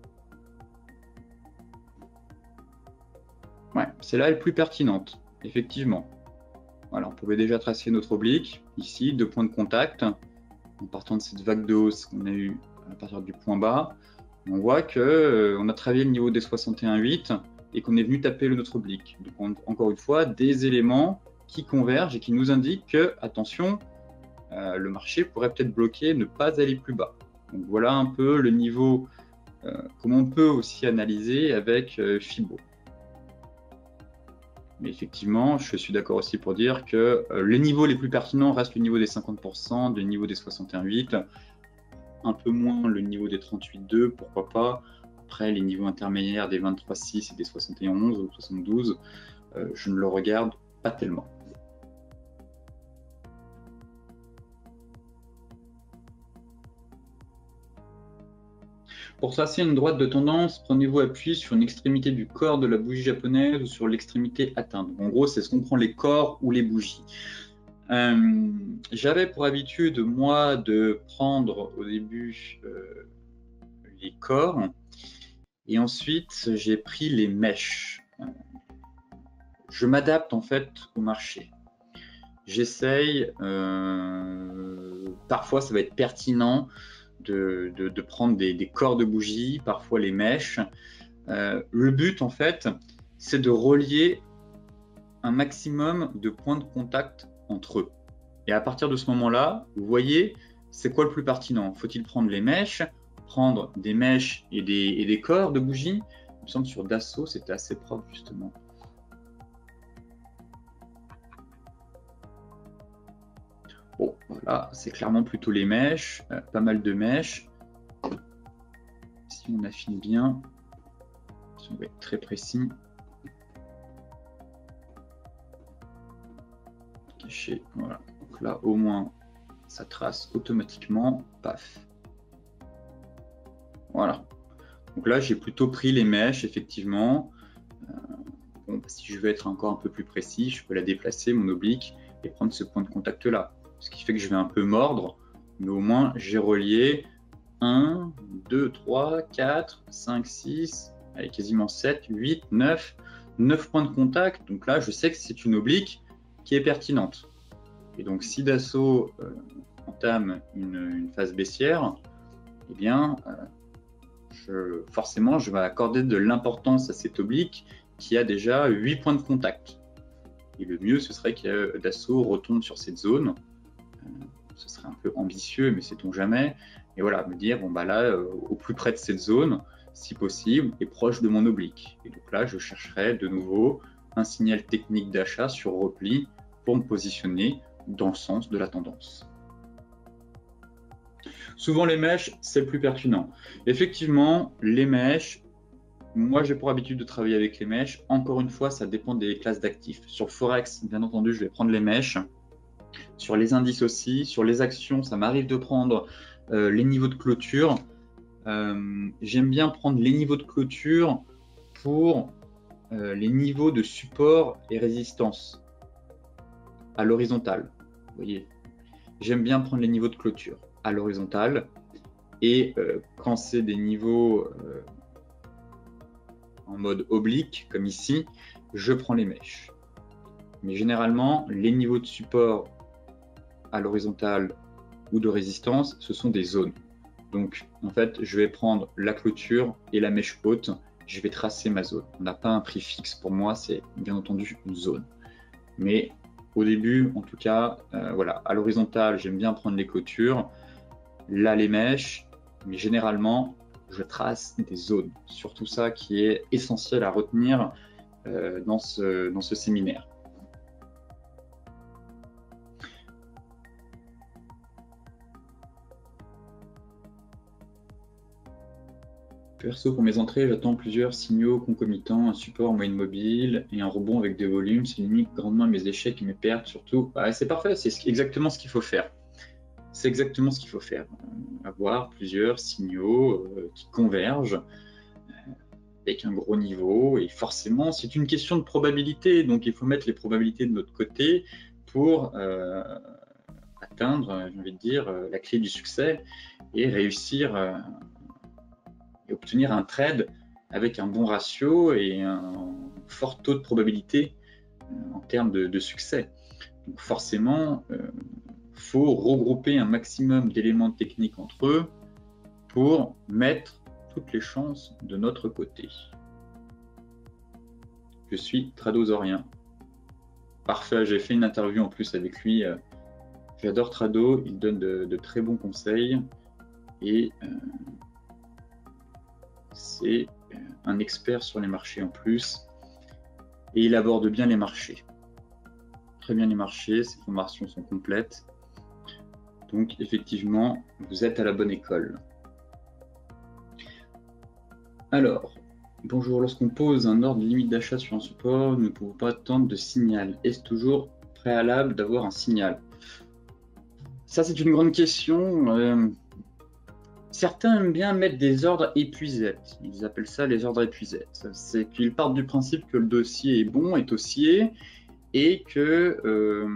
ouais, c'est là la plus pertinente, effectivement. Voilà, on pouvait déjà tracer notre oblique, ici, deux points de contact. En partant de cette vague de hausse qu'on a eue à partir du point bas, on voit qu'on euh, a travaillé le niveau des soixante et un virgule huit et qu'on est venu taper le notre oblique. Donc on, encore une fois, des éléments qui convergent et qui nous indiquent que, attention, euh, le marché pourrait peut-être bloquer, ne pas aller plus bas. Donc voilà un peu le niveau, euh, comment on peut aussi analyser avec euh, Fibo. Mais effectivement, je suis d'accord aussi pour dire que euh, les niveaux les plus pertinents restent le niveau des cinquante pour cent, le niveau des soixante et un virgule huit, un peu moins le niveau des trente-huit virgule deux, pourquoi pas. Après, les niveaux intermédiaires des vingt-trois virgule six et des soixante et onze ou soixante-douze, euh, je ne le regarde pas tellement. Pour tracer une droite de tendance, prenez-vous appui sur une extrémité du corps de la bougie japonaise ou sur l'extrémité atteinte. En gros, c'est ce qu'on prend les corps ou les bougies. Euh, J'avais pour habitude, moi, de prendre au début euh, les corps et ensuite j'ai pris les mèches. Je m'adapte en fait au marché. J'essaye, euh, parfois ça va être pertinent De, de, de prendre des, des corps de bougies, parfois les mèches. Euh, le but, en fait, c'est de relier un maximum de points de contact entre eux. Et à partir de ce moment-là, vous voyez, c'est quoi le plus pertinent? Faut-il prendre les mèches, prendre des mèches et des, et des corps de bougies? Il me semble que sur Dassault, c'était assez propre, justement. Bon, voilà, c'est clairement plutôt les mèches, euh, pas mal de mèches. Si on affine bien, si on va être très précis. Caché, voilà. Donc là, au moins, ça trace automatiquement. Paf. Voilà. Donc là, j'ai plutôt pris les mèches, effectivement. Euh, bon, bah, si je veux être encore un peu plus précis, je peux la déplacer, mon oblique, et prendre ce point de contact-là. Ce qui fait que je vais un peu mordre, mais au moins j'ai relié un, deux, trois, quatre, cinq, six, allez, quasiment sept, huit, neuf, neuf points de contact. Donc là, je sais que c'est une oblique qui est pertinente. Et donc, si Dassault euh, entame une, une phase baissière, eh bien, euh, je, forcément, je vais accorder de l'importance à cet oblique qui a déjà huit points de contact. Et le mieux, ce serait que Dassault retombe sur cette zone. Euh, ce serait un peu ambitieux, mais sait-on jamais. Et voilà, me dire, bon, bah là, euh, au plus près de cette zone, si possible, et proche de mon oblique. Et donc là, je chercherai de nouveau un signal technique d'achat sur repli pour me positionner dans le sens de la tendance. Souvent, les mèches, c'est plus pertinent. Effectivement, les mèches, moi, j'ai pour habitude de travailler avec les mèches. Encore une fois, ça dépend des classes d'actifs. Sur le Forex, bien entendu, je vais prendre les mèches. Sur les indices aussi. Sur les actions, ça m'arrive de prendre euh, les niveaux de clôture. Euh, J'aime bien prendre les niveaux de clôture pour euh, les niveaux de support et résistance à l'horizontale. Vous voyez, j'aime bien prendre les niveaux de clôture à l'horizontale, et euh, quand c'est des niveaux euh, en mode oblique, comme ici, je prends les mèches. Mais généralement, les niveaux de support à l'horizontale ou de résistance, ce sont des zones. Donc, en fait, je vais prendre la clôture et la mèche haute, je vais tracer ma zone. On n'a pas un prix fixe, pour moi, c'est bien entendu une zone. Mais au début, en tout cas, euh, voilà, à l'horizontale, j'aime bien prendre les clôtures, là les mèches, mais généralement, je trace des zones. Surtout ça qui est essentiel à retenir euh, dans, ce, dans ce séminaire. Perso, pour mes entrées, j'attends plusieurs signaux concomitants, un support en moyenne mobile et un rebond avec des volumes. C'est limite grandement mes échecs et mes pertes surtout. Bah, c'est parfait, c'est exactement ce qu'il faut faire. C'est exactement ce qu'il faut faire. Euh, avoir plusieurs signaux euh, qui convergent euh, avec un gros niveau. Et forcément, c'est une question de probabilité. Donc, il faut mettre les probabilités de notre côté pour euh, atteindre, j'ai envie de dire, euh, la clé du succès et réussir euh, et obtenir un trade avec un bon ratio et un fort taux de probabilité euh, en termes de, de succès. Donc, forcément, euh, faut regrouper un maximum d'éléments techniques entre eux pour mettre toutes les chances de notre côté. Je suis tradosaurien. Parfait, j'ai fait une interview en plus avec lui. J'adore Trado, il donne de, de très bons conseils et euh, c'est un expert sur les marchés en plus et il aborde bien les marchés. Très bien les marchés, ses formations sont complètes. Donc effectivement, vous êtes à la bonne école. Alors, bonjour, lorsqu'on pose un ordre de limite d'achat sur un support, nous ne pouvons pas attendre de signal. Est-ce toujours préalable d'avoir un signal? Ça, c'est une grande question. Euh, certains aiment bien mettre des ordres épuisettes. Ils appellent ça les ordres épuisettes. C'est qu'ils partent du principe que le dossier est bon, est haussier, et que euh,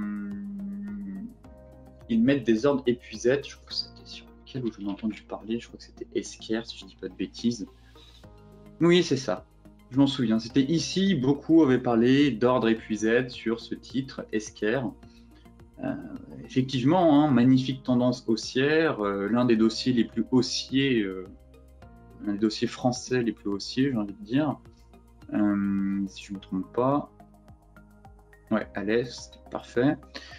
ils mettent des ordres épuisettes. Je crois que c'était sur lequel où j'en ai entendu parler. Je crois que c'était Esker, si je ne dis pas de bêtises. Oui, c'est ça. Je m'en souviens. C'était ici, beaucoup avaient parlé d'ordre épuisette sur ce titre, Esker. Euh, effectivement, hein, magnifique tendance haussière. Euh, l'un des dossiers les plus haussiers, euh, l'un des dossiers français les plus haussiers, j'ai envie de dire. Euh, si je ne me trompe pas. Ouais, à l'est, parfait.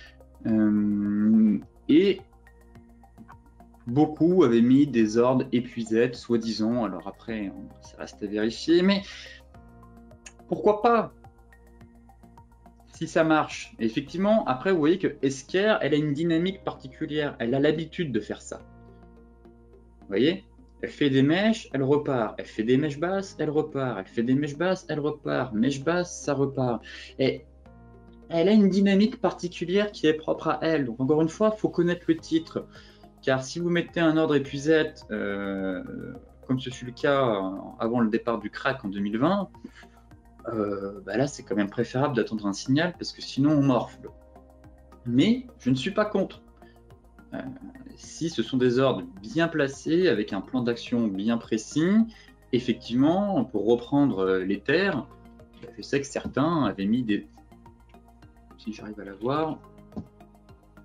Euh, et beaucoup avaient mis des ordres épuisettes, soi-disant. Alors après, ça reste à vérifier, mais pourquoi pas? Si ça marche. Et effectivement, après, vous voyez que Esker, elle a une dynamique particulière. Elle a l'habitude de faire ça. Vous voyez? Elle fait des mèches, elle repart. Elle fait des mèches basses, elle repart. Elle fait des mèches basses, elle repart. Mèches basses, ça repart. Et elle a une dynamique particulière qui est propre à elle. Donc encore une fois, il faut connaître le titre. Car si vous mettez un ordre épuisette, euh, comme ce fut le cas avant le départ du crack en deux mille vingt, euh, bah là c'est quand même préférable d'attendre un signal parce que sinon on morfle. Mais je ne suis pas contre. Euh, si ce sont des ordres bien placés, avec un plan d'action bien précis, effectivement, pour reprendre les terres, je sais que certains avaient mis des... Si j'arrive à la voir,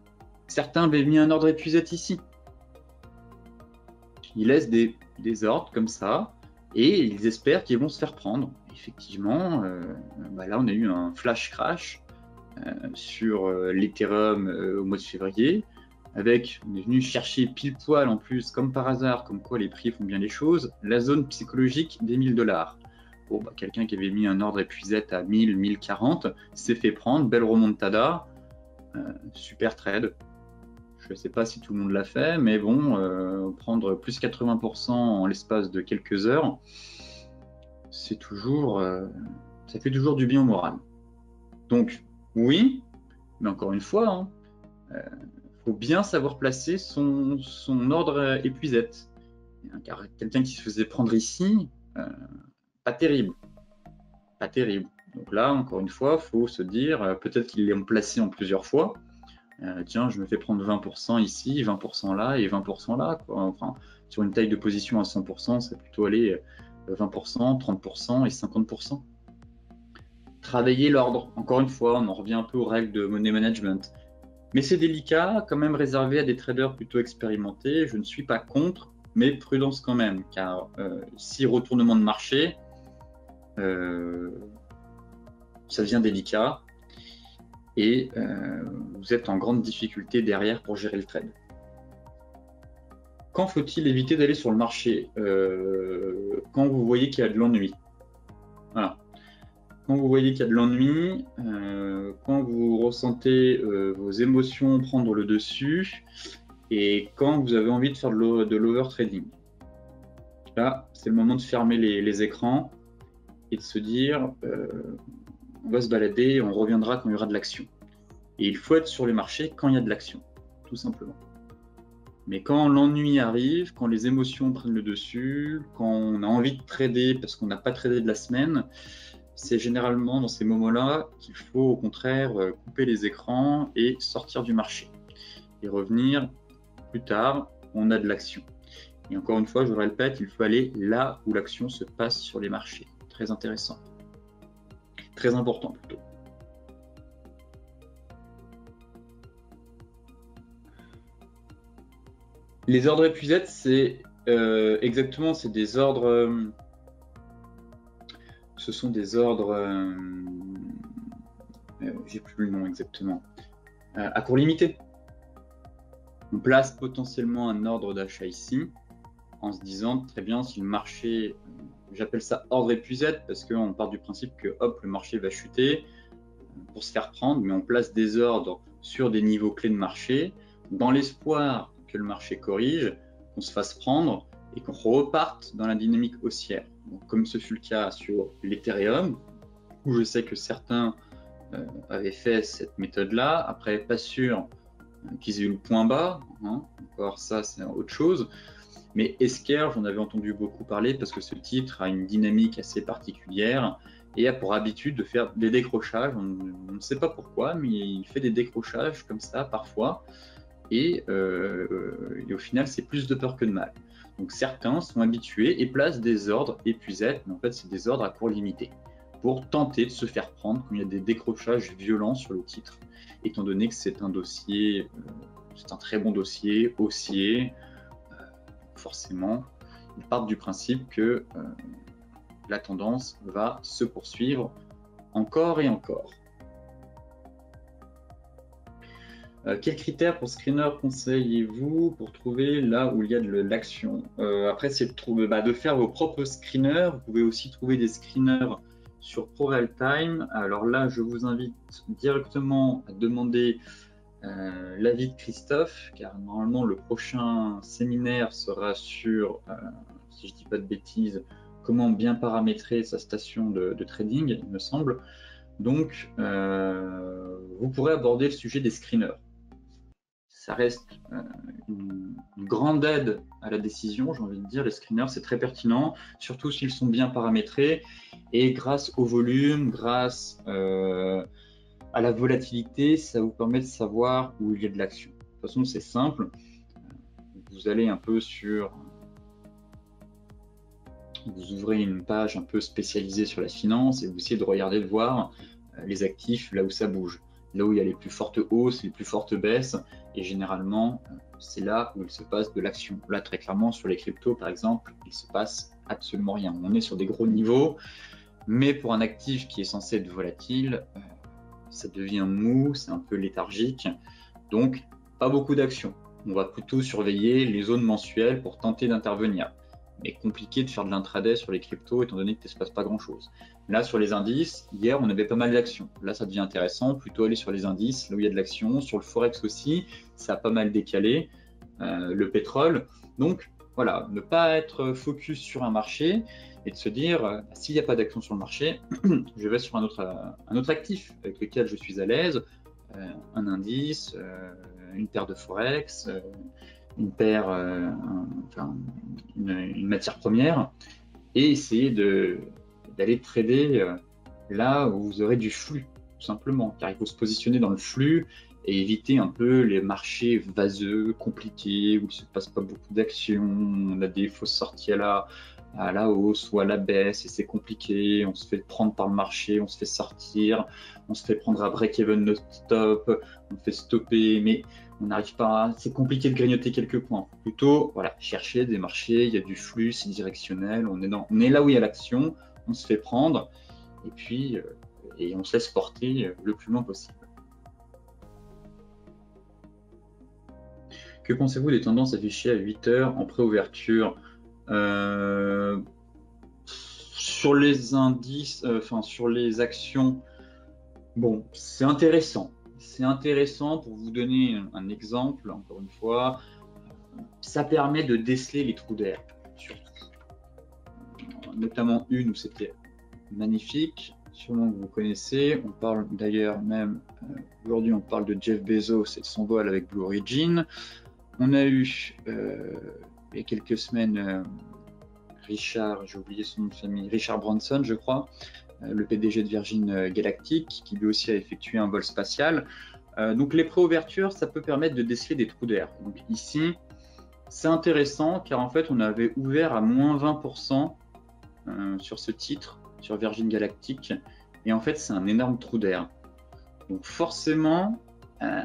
Certains avaient mis un ordre épuisette ici. Ils laissent des, des ordres comme ça et ils espèrent qu'ils vont se faire prendre. Effectivement, euh, bah là on a eu un flash crash euh, sur euh, l'Ethereum euh, au mois de février. Avec, on est venu chercher pile poil en plus, comme par hasard, comme quoi les prix font bien les choses, la zone psychologique des mille dollars. Bon, bah, quelqu'un qui avait mis un ordre épuisette à mille, mille quarante s'est fait prendre, belle remontada, euh, super trade. Je ne sais pas si tout le monde l'a fait, mais bon, euh, prendre plus quatre-vingts pour cent en l'espace de quelques heures, c'est toujours, euh, ça fait toujours du bien au moral. Donc, oui, mais encore une fois, hein, euh, faut bien savoir placer son, son ordre épuisette. Car quelqu'un qui se faisait prendre ici, euh, pas terrible. Pas terrible. Donc là, encore une fois, il faut se dire, euh, peut-être qu'ils l'ont placé en plusieurs fois. Euh, tiens, je me fais prendre vingt pour cent ici, vingt pour cent là et vingt pour cent là, quoi. Enfin, sur une taille de position à cent pour cent, c'est plutôt aller vingt pour cent, trente pour cent et cinquante pour cent. Travailler l'ordre. Encore une fois, on en revient un peu aux règles de money management. Mais c'est délicat, quand même réservé à des traders plutôt expérimentés. Je ne suis pas contre, mais prudence quand même, car euh, si retournement de marché, euh, ça devient délicat et euh, vous êtes en grande difficulté derrière pour gérer le trade. Quand faut-il éviter d'aller sur le marché? euh, Quand vous voyez qu'il y a de l'ennui. Voilà. Quand vous voyez qu'il y a de l'ennui, euh, quand vous ressentez euh, vos émotions prendre le dessus et quand vous avez envie de faire de l'over-trading. Là, c'est le moment de fermer les, les écrans et de se dire euh, on va se balader, on reviendra quand il y aura de l'action. Et il faut être sur les marchés quand il y a de l'action, tout simplement. Mais quand l'ennui arrive, quand les émotions prennent le dessus, quand on a envie de trader parce qu'on n'a pas tradé de la semaine, c'est généralement dans ces moments-là qu'il faut au contraire couper les écrans et sortir du marché. Et revenir plus tard, on a de l'action. Et encore une fois, je le répète, il faut aller là où l'action se passe sur les marchés. Très intéressant. Très important plutôt. Les ordres épuisettes, c'est euh, exactement, c'est des ordres... Euh, ce sont des ordres... Euh, euh, j'ai plus le nom exactement. Euh, à court limité. On place potentiellement un ordre d'achat ici, en se disant, très bien, si le marché... J'appelle ça ordre épuisette, parce qu'on part du principe que, hop, le marché va chuter pour se faire prendre, mais on place des ordres sur des niveaux clés de marché, dans l'espoir que le marché corrige, qu'on se fasse prendre et qu'on reparte dans la dynamique haussière. Donc, comme ce fut le cas sur l'Ethereum, où je sais que certains euh, avaient fait cette méthode-là. Après, pas sûr euh, qu'ils aient eu le point bas, hein. Encore ça, c'est autre chose. Mais Esker, j'en avais entendu beaucoup parler parce que ce titre a une dynamique assez particulière et a pour habitude de faire des décrochages. On, on ne sait pas pourquoi, mais il fait des décrochages comme ça parfois. Et, euh, et au final, c'est plus de peur que de mal. Donc certains sont habitués et placent des ordres épuisettes, mais en fait, c'est des ordres à court limité pour tenter de se faire prendre quand il y a des décrochages violents sur le titre, étant donné que c'est un dossier, euh, c'est un très bon dossier, haussier. Forcément, ils partent du principe que euh, la tendance va se poursuivre encore et encore. Euh, quels critères pour screener conseillez-vous pour trouver là où il y a de l'action? euh, Après, c'est de, trouver, bah, de faire vos propres screeners. Vous pouvez aussi trouver des screeners sur ProRealTime. Alors là, je vous invite directement à demander Euh, l'avis de Christophe, car normalement le prochain séminaire sera sur, euh, si je dis pas de bêtises, comment bien paramétrer sa station de, de trading, il me semble. Donc, euh, vous pourrez aborder le sujet des screeners. Ça reste euh, une, une grande aide à la décision, j'ai envie de dire. Les screeners, c'est très pertinent, surtout s'ils sont bien paramétrés et grâce au volume, grâce euh, à la volatilité, ça vous permet de savoir où il y a de l'action. De toute façon, c'est simple. Vous allez un peu sur... Vous ouvrez une page un peu spécialisée sur la finance et vous essayez de regarder, de voir les actifs là où ça bouge. là où il y a les plus fortes hausses, les plus fortes baisses, et généralement, c'est là où il se passe de l'action. Là, très clairement, sur les cryptos, par exemple, il se passe absolument rien. On est sur des gros niveaux, mais pour un actif qui est censé être volatile, euh, ça devient mou, c'est un peu léthargique, donc pas beaucoup d'action. On va plutôt surveiller les zones mensuelles pour tenter d'intervenir. Mais compliqué de faire de l'intraday sur les cryptos étant donné qu'il ne se passe pas grand-chose. Là, sur les indices, hier, on avait pas mal d'actions. Là, ça devient intéressant, plutôt aller sur les indices, là où il y a de l'action. Sur le Forex aussi, ça a pas mal décalé. Euh, le pétrole. Donc, voilà, ne pas être focus sur un marché et de se dire, euh, s'il n'y a pas d'action sur le marché, je vais sur un autre, euh, un autre actif avec lequel je suis à l'aise, euh, un indice, euh, une paire de Forex, euh, une paire, euh, un, enfin, une, une matière première, et essayer de, d'aller trader euh, là où vous aurez du flux, tout simplement, car il faut se positionner dans le flux et éviter un peu les marchés vaseux, compliqués, où il ne se passe pas beaucoup d'actions, on a des fausses sorties à la, à la hausse ou à la baisse, et c'est compliqué, on se fait prendre par le marché, on se fait sortir, on se fait prendre à break-even no stop, on fait stopper, mais on n'arrive pas, à... c'est compliqué de grignoter quelques points. Plutôt, voilà, chercher des marchés, il y a du flux, c'est directionnel, on est, dans, on est là où il y a l'action, on se fait prendre, et puis, euh, et on se laisse porter le plus loin possible. Que pensez-vous des tendances affichées à huit heures en préouverture? euh, Sur les indices, euh, enfin sur les actions, bon, c'est intéressant. C'est intéressant pour vous donner un, un exemple, encore une fois. Ça permet de déceler les trous d'air, surtout. Notamment une où c'était magnifique, sûrement que vous connaissez. On parle d'ailleurs même, euh, aujourd'hui on parle de Jeff Bezos et de son vol avec Blue Origin. On a eu, euh, il y a quelques semaines, euh, Richard, j'ai oublié son nom de famille, Richard Branson, je crois, euh, le P D G de Virgin Galactic, qui lui aussi a effectué un vol spatial. Euh, donc les préouvertures, ça peut permettre de déceler des trous d'air. Donc ici, c'est intéressant, car en fait, on avait ouvert à moins vingt pour cent euh, sur ce titre, sur Virgin Galactic, et en fait, c'est un énorme trou d'air. Donc forcément, euh,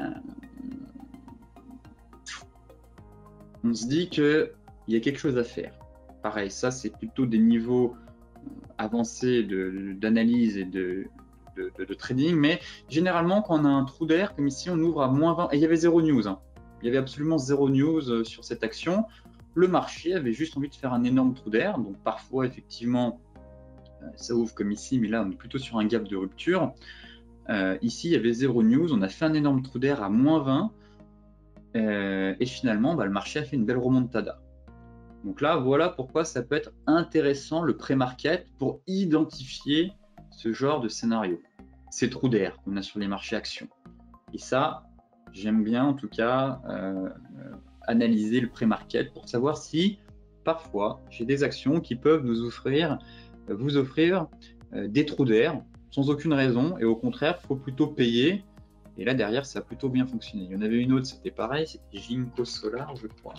on se dit qu'il y a quelque chose à faire. Pareil, ça c'est plutôt des niveaux avancés d'analyse et de, de, de, de trading, mais généralement quand on a un trou d'air, comme ici on ouvre à moins vingt, et il y avait zéro news, hein. Il y avait absolument zéro news sur cette action, le marché avait juste envie de faire un énorme trou d'air, donc parfois effectivement ça ouvre comme ici, mais là on est plutôt sur un gap de rupture. Euh, ici il y avait zéro news, on a fait un énorme trou d'air à moins vingt, Euh, et finalement, bah, le marché a fait une belle remontada. Donc là, voilà pourquoi ça peut être intéressant le pré-market pour identifier ce genre de scénario, ces trous d'air qu'on a sur les marchés actions. Et ça, j'aime bien en tout cas euh, analyser le pré-market pour savoir si parfois j'ai des actions qui peuvent nous offrir, euh, vous offrir euh, des trous d'air sans aucune raison, et au contraire, il faut plutôt payer. Et là, derrière, ça a plutôt bien fonctionné. Il y en avait une autre, c'était pareil, c'était Jinko Solar, je crois.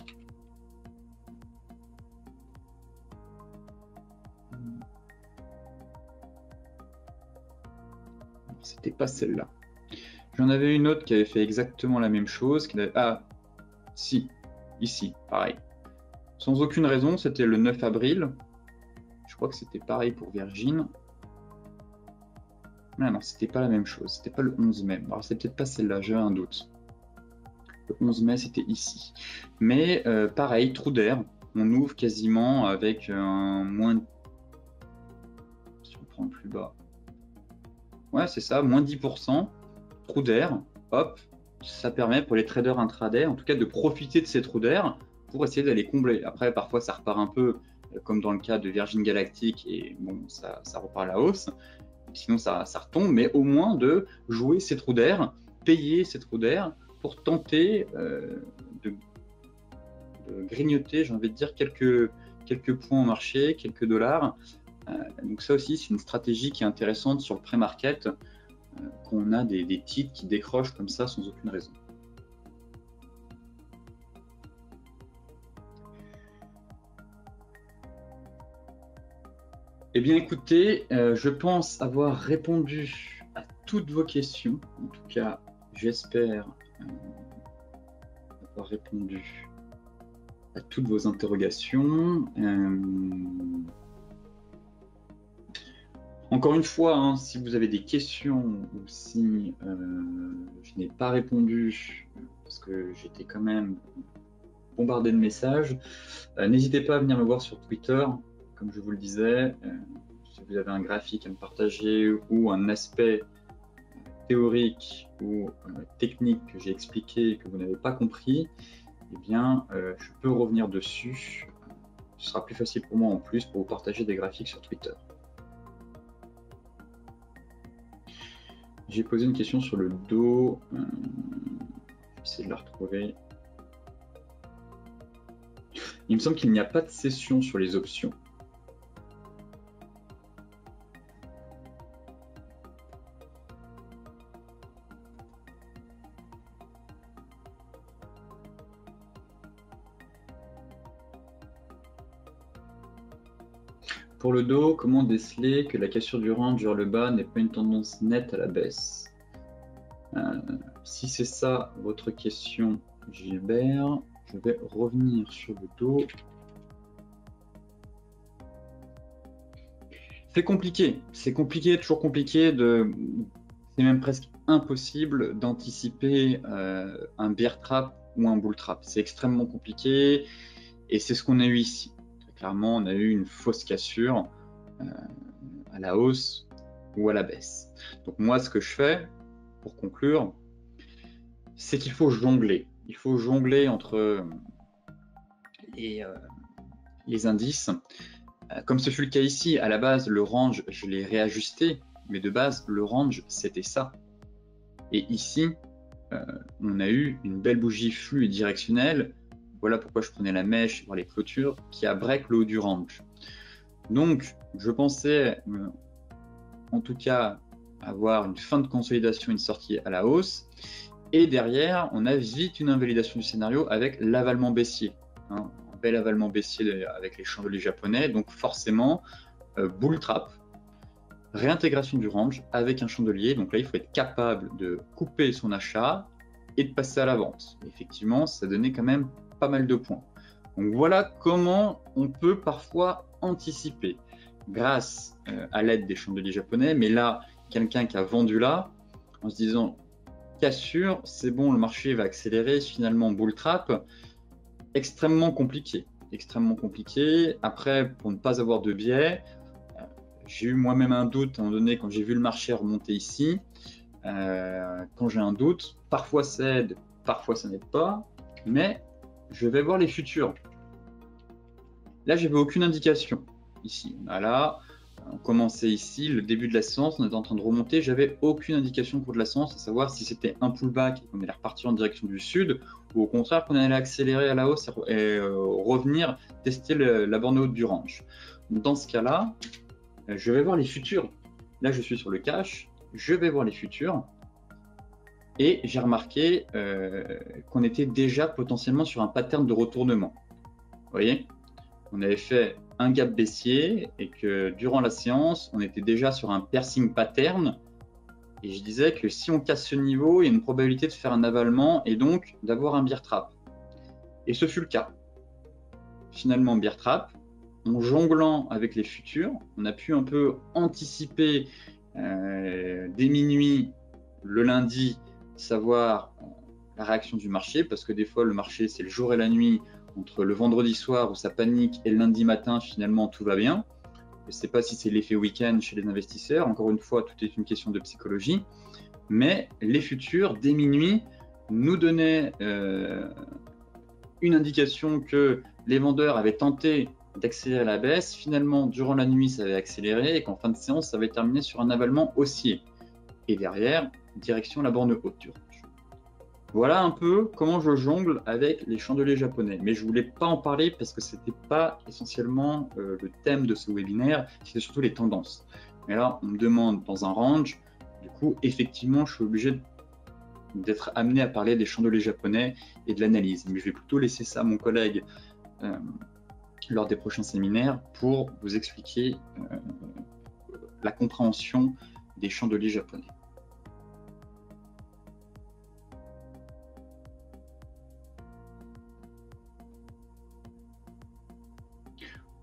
C'était pas celle-là. J'en avais une autre qui avait fait exactement la même chose. Qui avait... Ah, si, ici, pareil. Sans aucune raison, c'était le neuf avril. Je crois que c'était pareil pour Virgin. Ah non, c'était pas la même chose, c'était pas le onze mai. Alors c'est peut-être pas celle-là, j'ai un doute. Le onze mai, c'était ici. Mais euh, pareil, trou d'air, on ouvre quasiment avec un moins... Si on prend le plus bas. Ouais, c'est ça, moins dix pour cent, trou d'air, hop, ça permet pour les traders intraday, en tout cas de profiter de ces trous d'air pour essayer d'aller combler. Après, parfois, ça repart un peu, comme dans le cas de Virgin Galactic, et bon, ça, ça repart à la hausse. Sinon ça, ça retombe, mais au moins de jouer ces trous d'air, payer ces trous d'air pour tenter euh, de, de grignoter, j'ai envie de dire, quelques, quelques points au marché, quelques dollars. Euh, donc ça aussi, c'est une stratégie qui est intéressante sur le pré-market, euh, qu'on a des, des titres qui décrochent comme ça sans aucune raison. Eh bien écoutez, euh, je pense avoir répondu à toutes vos questions. En tout cas, j'espère euh, avoir répondu à toutes vos interrogations. Euh, Encore une fois, hein, si vous avez des questions ou si euh, je n'ai pas répondu, parce que j'étais quand même bombardé de messages, euh, n'hésitez pas à venir me voir sur Twitter, comme je vous le disais. Euh, si vous avez un graphique à me partager ou un aspect théorique ou euh, technique que j'ai expliqué et que vous n'avez pas compris, eh bien, euh, je peux revenir dessus. Ce sera plus facile pour moi en plus pour vous partager des graphiques sur Twitter. J'ai posé une question sur le dos. Euh, je vais essayer de la retrouver. Il me semble qu'il n'y a pas de session sur les options. Pour le dos, comment déceler que la cassure du range vers le bas n'est pas une tendance nette à la baisse? euh, Si c'est ça votre question, Gilbert, je vais revenir sur le dos. C'est compliqué, c'est compliqué, toujours compliqué, de... c'est même presque impossible d'anticiper euh, un bear trap ou un bull trap. C'est extrêmement compliqué et c'est ce qu'on a eu ici. Clairement, on a eu une fausse cassure euh, à la hausse ou à la baisse. Donc moi, ce que je fais, pour conclure, c'est qu'il faut jongler. Il faut jongler entre les, euh, les indices. Euh, comme ce fut le cas ici, à la base, le range, je l'ai réajusté, mais de base, le range, c'était ça. Et ici, euh, on a eu une belle bougie flux et directionnelle. Voilà pourquoi je prenais la mèche pour les clôtures qui a break le haut du range. Donc, je pensais, euh, en tout cas, avoir une fin de consolidation, une sortie à la hausse. Et derrière, on a vite une invalidation du scénario avec l'avalement baissier. Hein, un bel avalement baissier avec les chandeliers japonais. Donc, forcément, euh, bull trap, réintégration du range avec un chandelier. Donc là, il faut être capable de couper son achat et de passer à la vente. Effectivement, ça donnait quand même pas mal de points. Donc voilà comment on peut parfois anticiper grâce euh, à l'aide des chandeliers japonais. Mais là, quelqu'un qui a vendu là en se disant cassure, c'est bon, le marché va accélérer, finalement bull trap, extrêmement compliqué. Extrêmement compliqué. Après, pour ne pas avoir de biais, euh, j'ai eu moi-même un doute à un moment donné quand j'ai vu le marché remonter ici. Euh, quand j'ai un doute, parfois ça aide, parfois ça n'aide pas, mais je vais voir les futurs. Là, j'avais aucune indication. Ici, on a là, on commençait ici, le début de la séance, on était en train de remonter, j'avais aucune indication pour de la séance, à savoir si c'était un pullback et qu'on allait repartir en direction du sud, ou au contraire qu'on allait accélérer à la hausse et, et euh, revenir tester le, la borne haute du range. Dans ce cas-là, je vais voir les futurs. Là, je suis sur le cash, je vais voir les futurs. Et j'ai remarqué euh, qu'on était déjà potentiellement sur un pattern de retournement. Vous voyez, on avait fait un gap baissier et que durant la séance, on était déjà sur un piercing pattern. Et je disais que si on casse ce niveau, il y a une probabilité de faire un avalement et donc d'avoir un bear trap. Et ce fut le cas. Finalement, bear trap, en jonglant avec les futurs, on a pu un peu anticiper euh, dès minuit le lundi, savoir la réaction du marché, parce que des fois le marché c'est le jour et la nuit, entre le vendredi soir où ça panique et le lundi matin finalement tout va bien. Je ne sais pas si c'est l'effet week-end chez les investisseurs, encore une fois tout est une question de psychologie, mais les futurs dès minuit nous donnaient euh, une indication que les vendeurs avaient tenté d'accélérer la baisse, finalement durant la nuit ça avait accéléré et qu'en fin de séance ça avait terminé sur un avalement haussier. Et derrière, direction la borne haute du range. Voilà un peu comment je jongle avec les chandeliers japonais. Mais je ne voulais pas en parler parce que ce n'était pas essentiellement euh, le thème de ce webinaire, c'était surtout les tendances. Mais là, on me demande dans un range, du coup, effectivement, je suis obligé d'être amené à parler des chandeliers japonais et de l'analyse. Mais je vais plutôt laisser ça à mon collègue euh, lors des prochains séminaires pour vous expliquer euh, la compréhension des chandeliers japonais.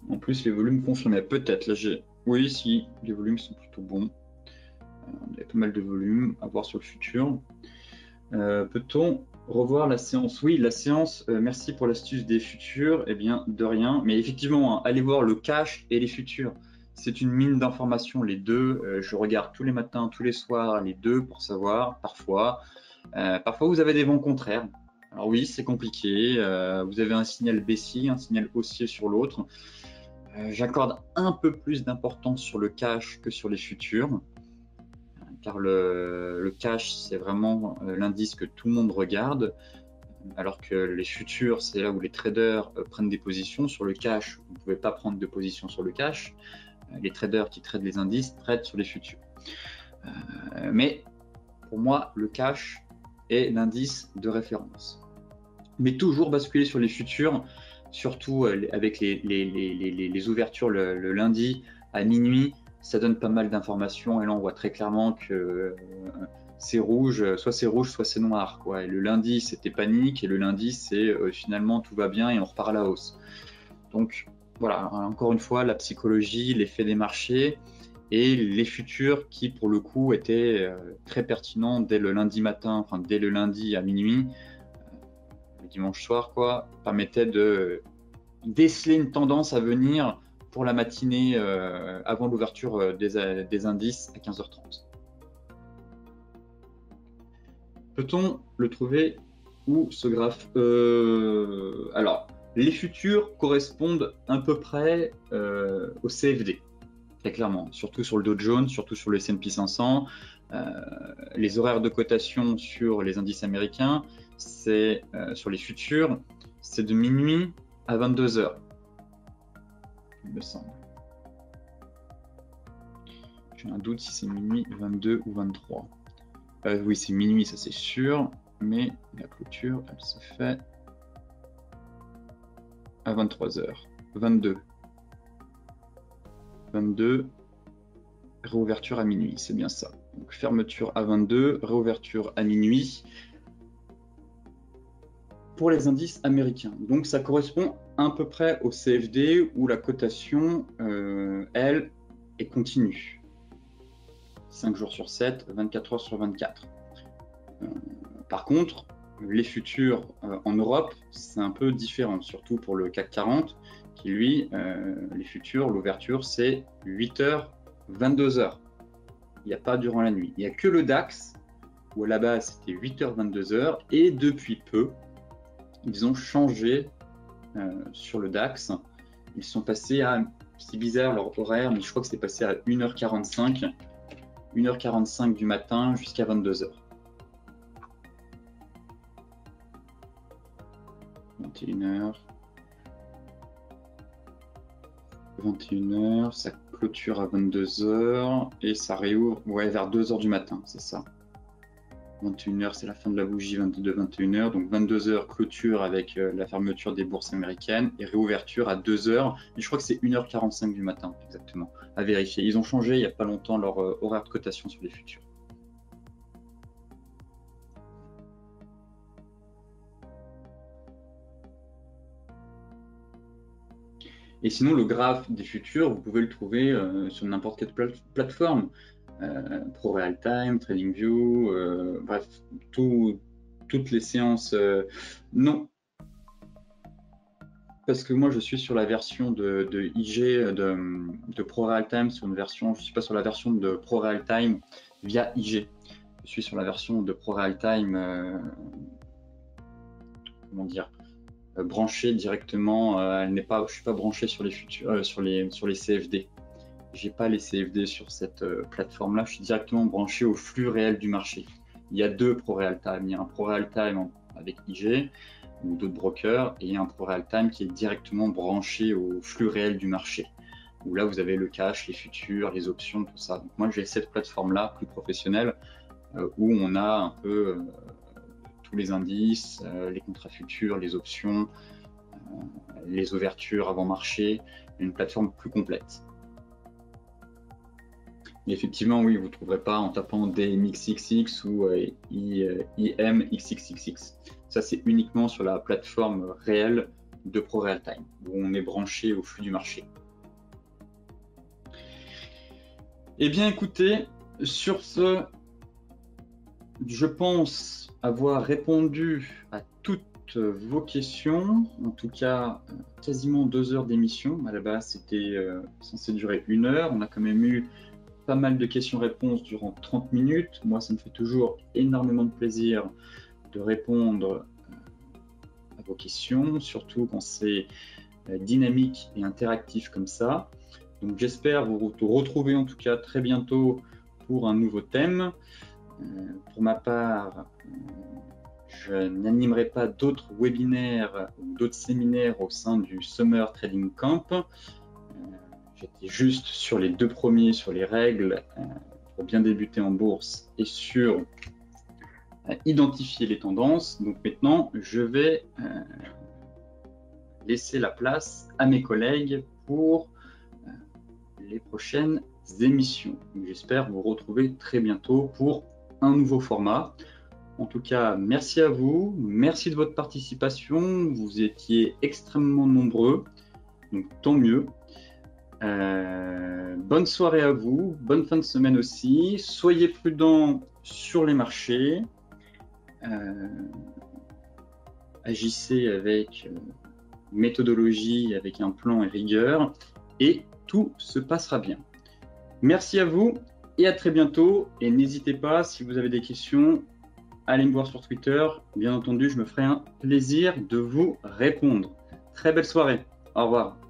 En plus, les volumes confirmés, peut-être. Là, j'ai. Oui, si, les volumes sont plutôt bons. Euh, il y a pas mal de volumes à voir sur le futur. Euh, Peut-on revoir la séance? Oui, la séance, euh, merci pour l'astuce des futurs. Eh bien, de rien. Mais effectivement, hein, allez voir le cash et les futurs. C'est une mine d'informations, les deux. Euh, je regarde tous les matins, tous les soirs, les deux pour savoir, parfois. Euh, parfois, vous avez des vents contraires. Alors oui, c'est compliqué. Euh, vous avez un signal baissier, un signal haussier sur l'autre. Euh, J'accorde un peu plus d'importance sur le cash que sur les futurs, car le, le cash, c'est vraiment euh, l'indice que tout le monde regarde, alors que les futurs, c'est là où les traders euh, prennent des positions. Sur le cash, vous ne pouvez pas prendre de position sur le cash. Euh, les traders qui tradent les indices traitent sur les futurs. Euh, mais pour moi, le cash est l'indice de référence. Mais toujours basculer sur les futurs, surtout avec les, les, les, les, les ouvertures le, le lundi à minuit, ça donne pas mal d'informations. Et là, on voit très clairement que euh, c'est rouge, soit c'est rouge, soit c'est noir, quoi. Et le lundi, c'était panique, et le lundi, c'est euh, finalement tout va bien et on repart à la hausse. Donc voilà, encore une fois, la psychologie, l'effet des marchés et les futurs qui, pour le coup, étaient euh, très pertinents dès le lundi matin, enfin dès le lundi à minuit, euh, le dimanche soir, quoi, permettaient de déceler une tendance à venir pour la matinée euh, avant l'ouverture euh, des, des indices à quinze heures trente. Peut-on le trouver où ce graphe? euh, Alors, les futurs correspondent à peu près euh, au C F D. Très clairement, surtout sur le Dow Jones, surtout sur le S and P cinq cents. Euh, les horaires de cotation sur les indices américains, c'est euh, sur les futurs, c'est de minuit à vingt-deux heures, il me semble. J'ai un doute si c'est minuit vingt-deux ou vingt-trois. Euh, oui, c'est minuit, ça c'est sûr, mais la clôture, elle se fait à vingt-trois heures. vingt-deux. vingt-deux, réouverture à minuit, c'est bien ça. Donc fermeture à vingt-deux, réouverture à minuit pour les indices américains. Donc ça correspond à peu près au C F D où la cotation, euh, elle, est continue. cinq jours sur sept, vingt-quatre heures sur vingt-quatre. Euh, par contre, les futurs euh, en Europe, c'est un peu différent, surtout pour le C A C quarante, qui lui, euh, les futurs, l'ouverture, c'est huit heures, vingt-deux heures. Il n'y a pas durant la nuit. Il n'y a que le DAX, où à la base c'était huit heures, vingt-deux heures, et depuis peu, ils ont changé euh, sur le DAX. Ils sont passés à, c'est bizarre leur horaire, mais je crois que c'est passé à une heure quarante-cinq, une heure quarante-cinq du matin jusqu'à vingt-deux heures. vingt et une heures. vingt et une heures, ça clôture à vingt-deux heures et ça réouvre ouais, vers deux heures du matin, c'est ça. vingt et une heures, c'est la fin de la bougie, vingt-deux vingt et une heures, donc vingt-deux heures clôture avec euh, la fermeture des bourses américaines et réouverture à deux heures, et je crois que c'est une heure quarante-cinq du matin, exactement, à vérifier. Ils ont changé il n'y a pas longtemps leur euh, horaire de cotation sur les futurs. Et sinon, le graphe des futurs, vous pouvez le trouver euh, sur n'importe quelle plate plateforme. Euh, Pro Realtime, TradingView, euh, bref, tout, toutes les séances. Euh, non, parce que moi je suis sur la version de, de I G de, de Pro Realtime, sur une version, je ne suis pas sur la version de Pro Realtime via I G. Je suis sur la version de Pro Realtime, euh, comment dire, euh, branchée directement. Euh, elle n'est pas, je suis pas branché sur les futurs, euh, sur les sur les C F D. J'ai pas les C F D sur cette euh, plateforme-là, je suis directement branché au flux réel du marché. Il y a deux Pro Realtime, il y a un Pro Realtime avec I G ou d'autres brokers, et il y a un Pro Realtime qui est directement branché au flux réel du marché, où là vous avez le cash, les futurs, les options, tout ça. Donc moi j'ai cette plateforme-là plus professionnelle, euh, où on a un peu euh, tous les indices, euh, les contrats futurs, les options, euh, les ouvertures avant marché, une plateforme plus complète. Et effectivement, oui, vous ne trouverez pas en tapant D M X X X ou euh, I M X X X. Ça, c'est uniquement sur la plateforme réelle de ProRealTime, où on est branché au flux du marché. Eh bien, écoutez, sur ce, je pense avoir répondu à toutes vos questions. En tout cas, quasiment deux heures d'émission. À la base, c'était euh, censé durer une heure. On a quand même eu pas mal de questions-réponses durant trente minutes. Moi, ça me fait toujours énormément de plaisir de répondre à vos questions, surtout quand c'est dynamique et interactif comme ça. Donc j'espère vous retrouver en tout cas très bientôt pour un nouveau thème. Euh, pour ma part, euh, je n'animerai pas d'autres webinaires ou d'autres séminaires au sein du Summer Trading Camp. Euh, J'étais juste sur les deux premiers, sur les règles euh, pour bien débuter en bourse et sur euh, identifier les tendances. Donc maintenant, je vais euh, laisser la place à mes collègues pour euh, les prochaines émissions. J'espère vous retrouver très bientôt pour un nouveau format. En tout cas, merci à vous, merci de votre participation, vous étiez extrêmement nombreux, donc tant mieux. Euh, bonne soirée à vous, bonne fin de semaine aussi, soyez prudents sur les marchés, euh, agissez avec euh, méthodologie, avec un plan et rigueur, et tout se passera bien. Merci à vous et à très bientôt, et n'hésitez pas, si vous avez des questions, allez me voir sur Twitter. Bien entendu, je me ferai un plaisir de vous répondre. Très belle soirée. Au revoir.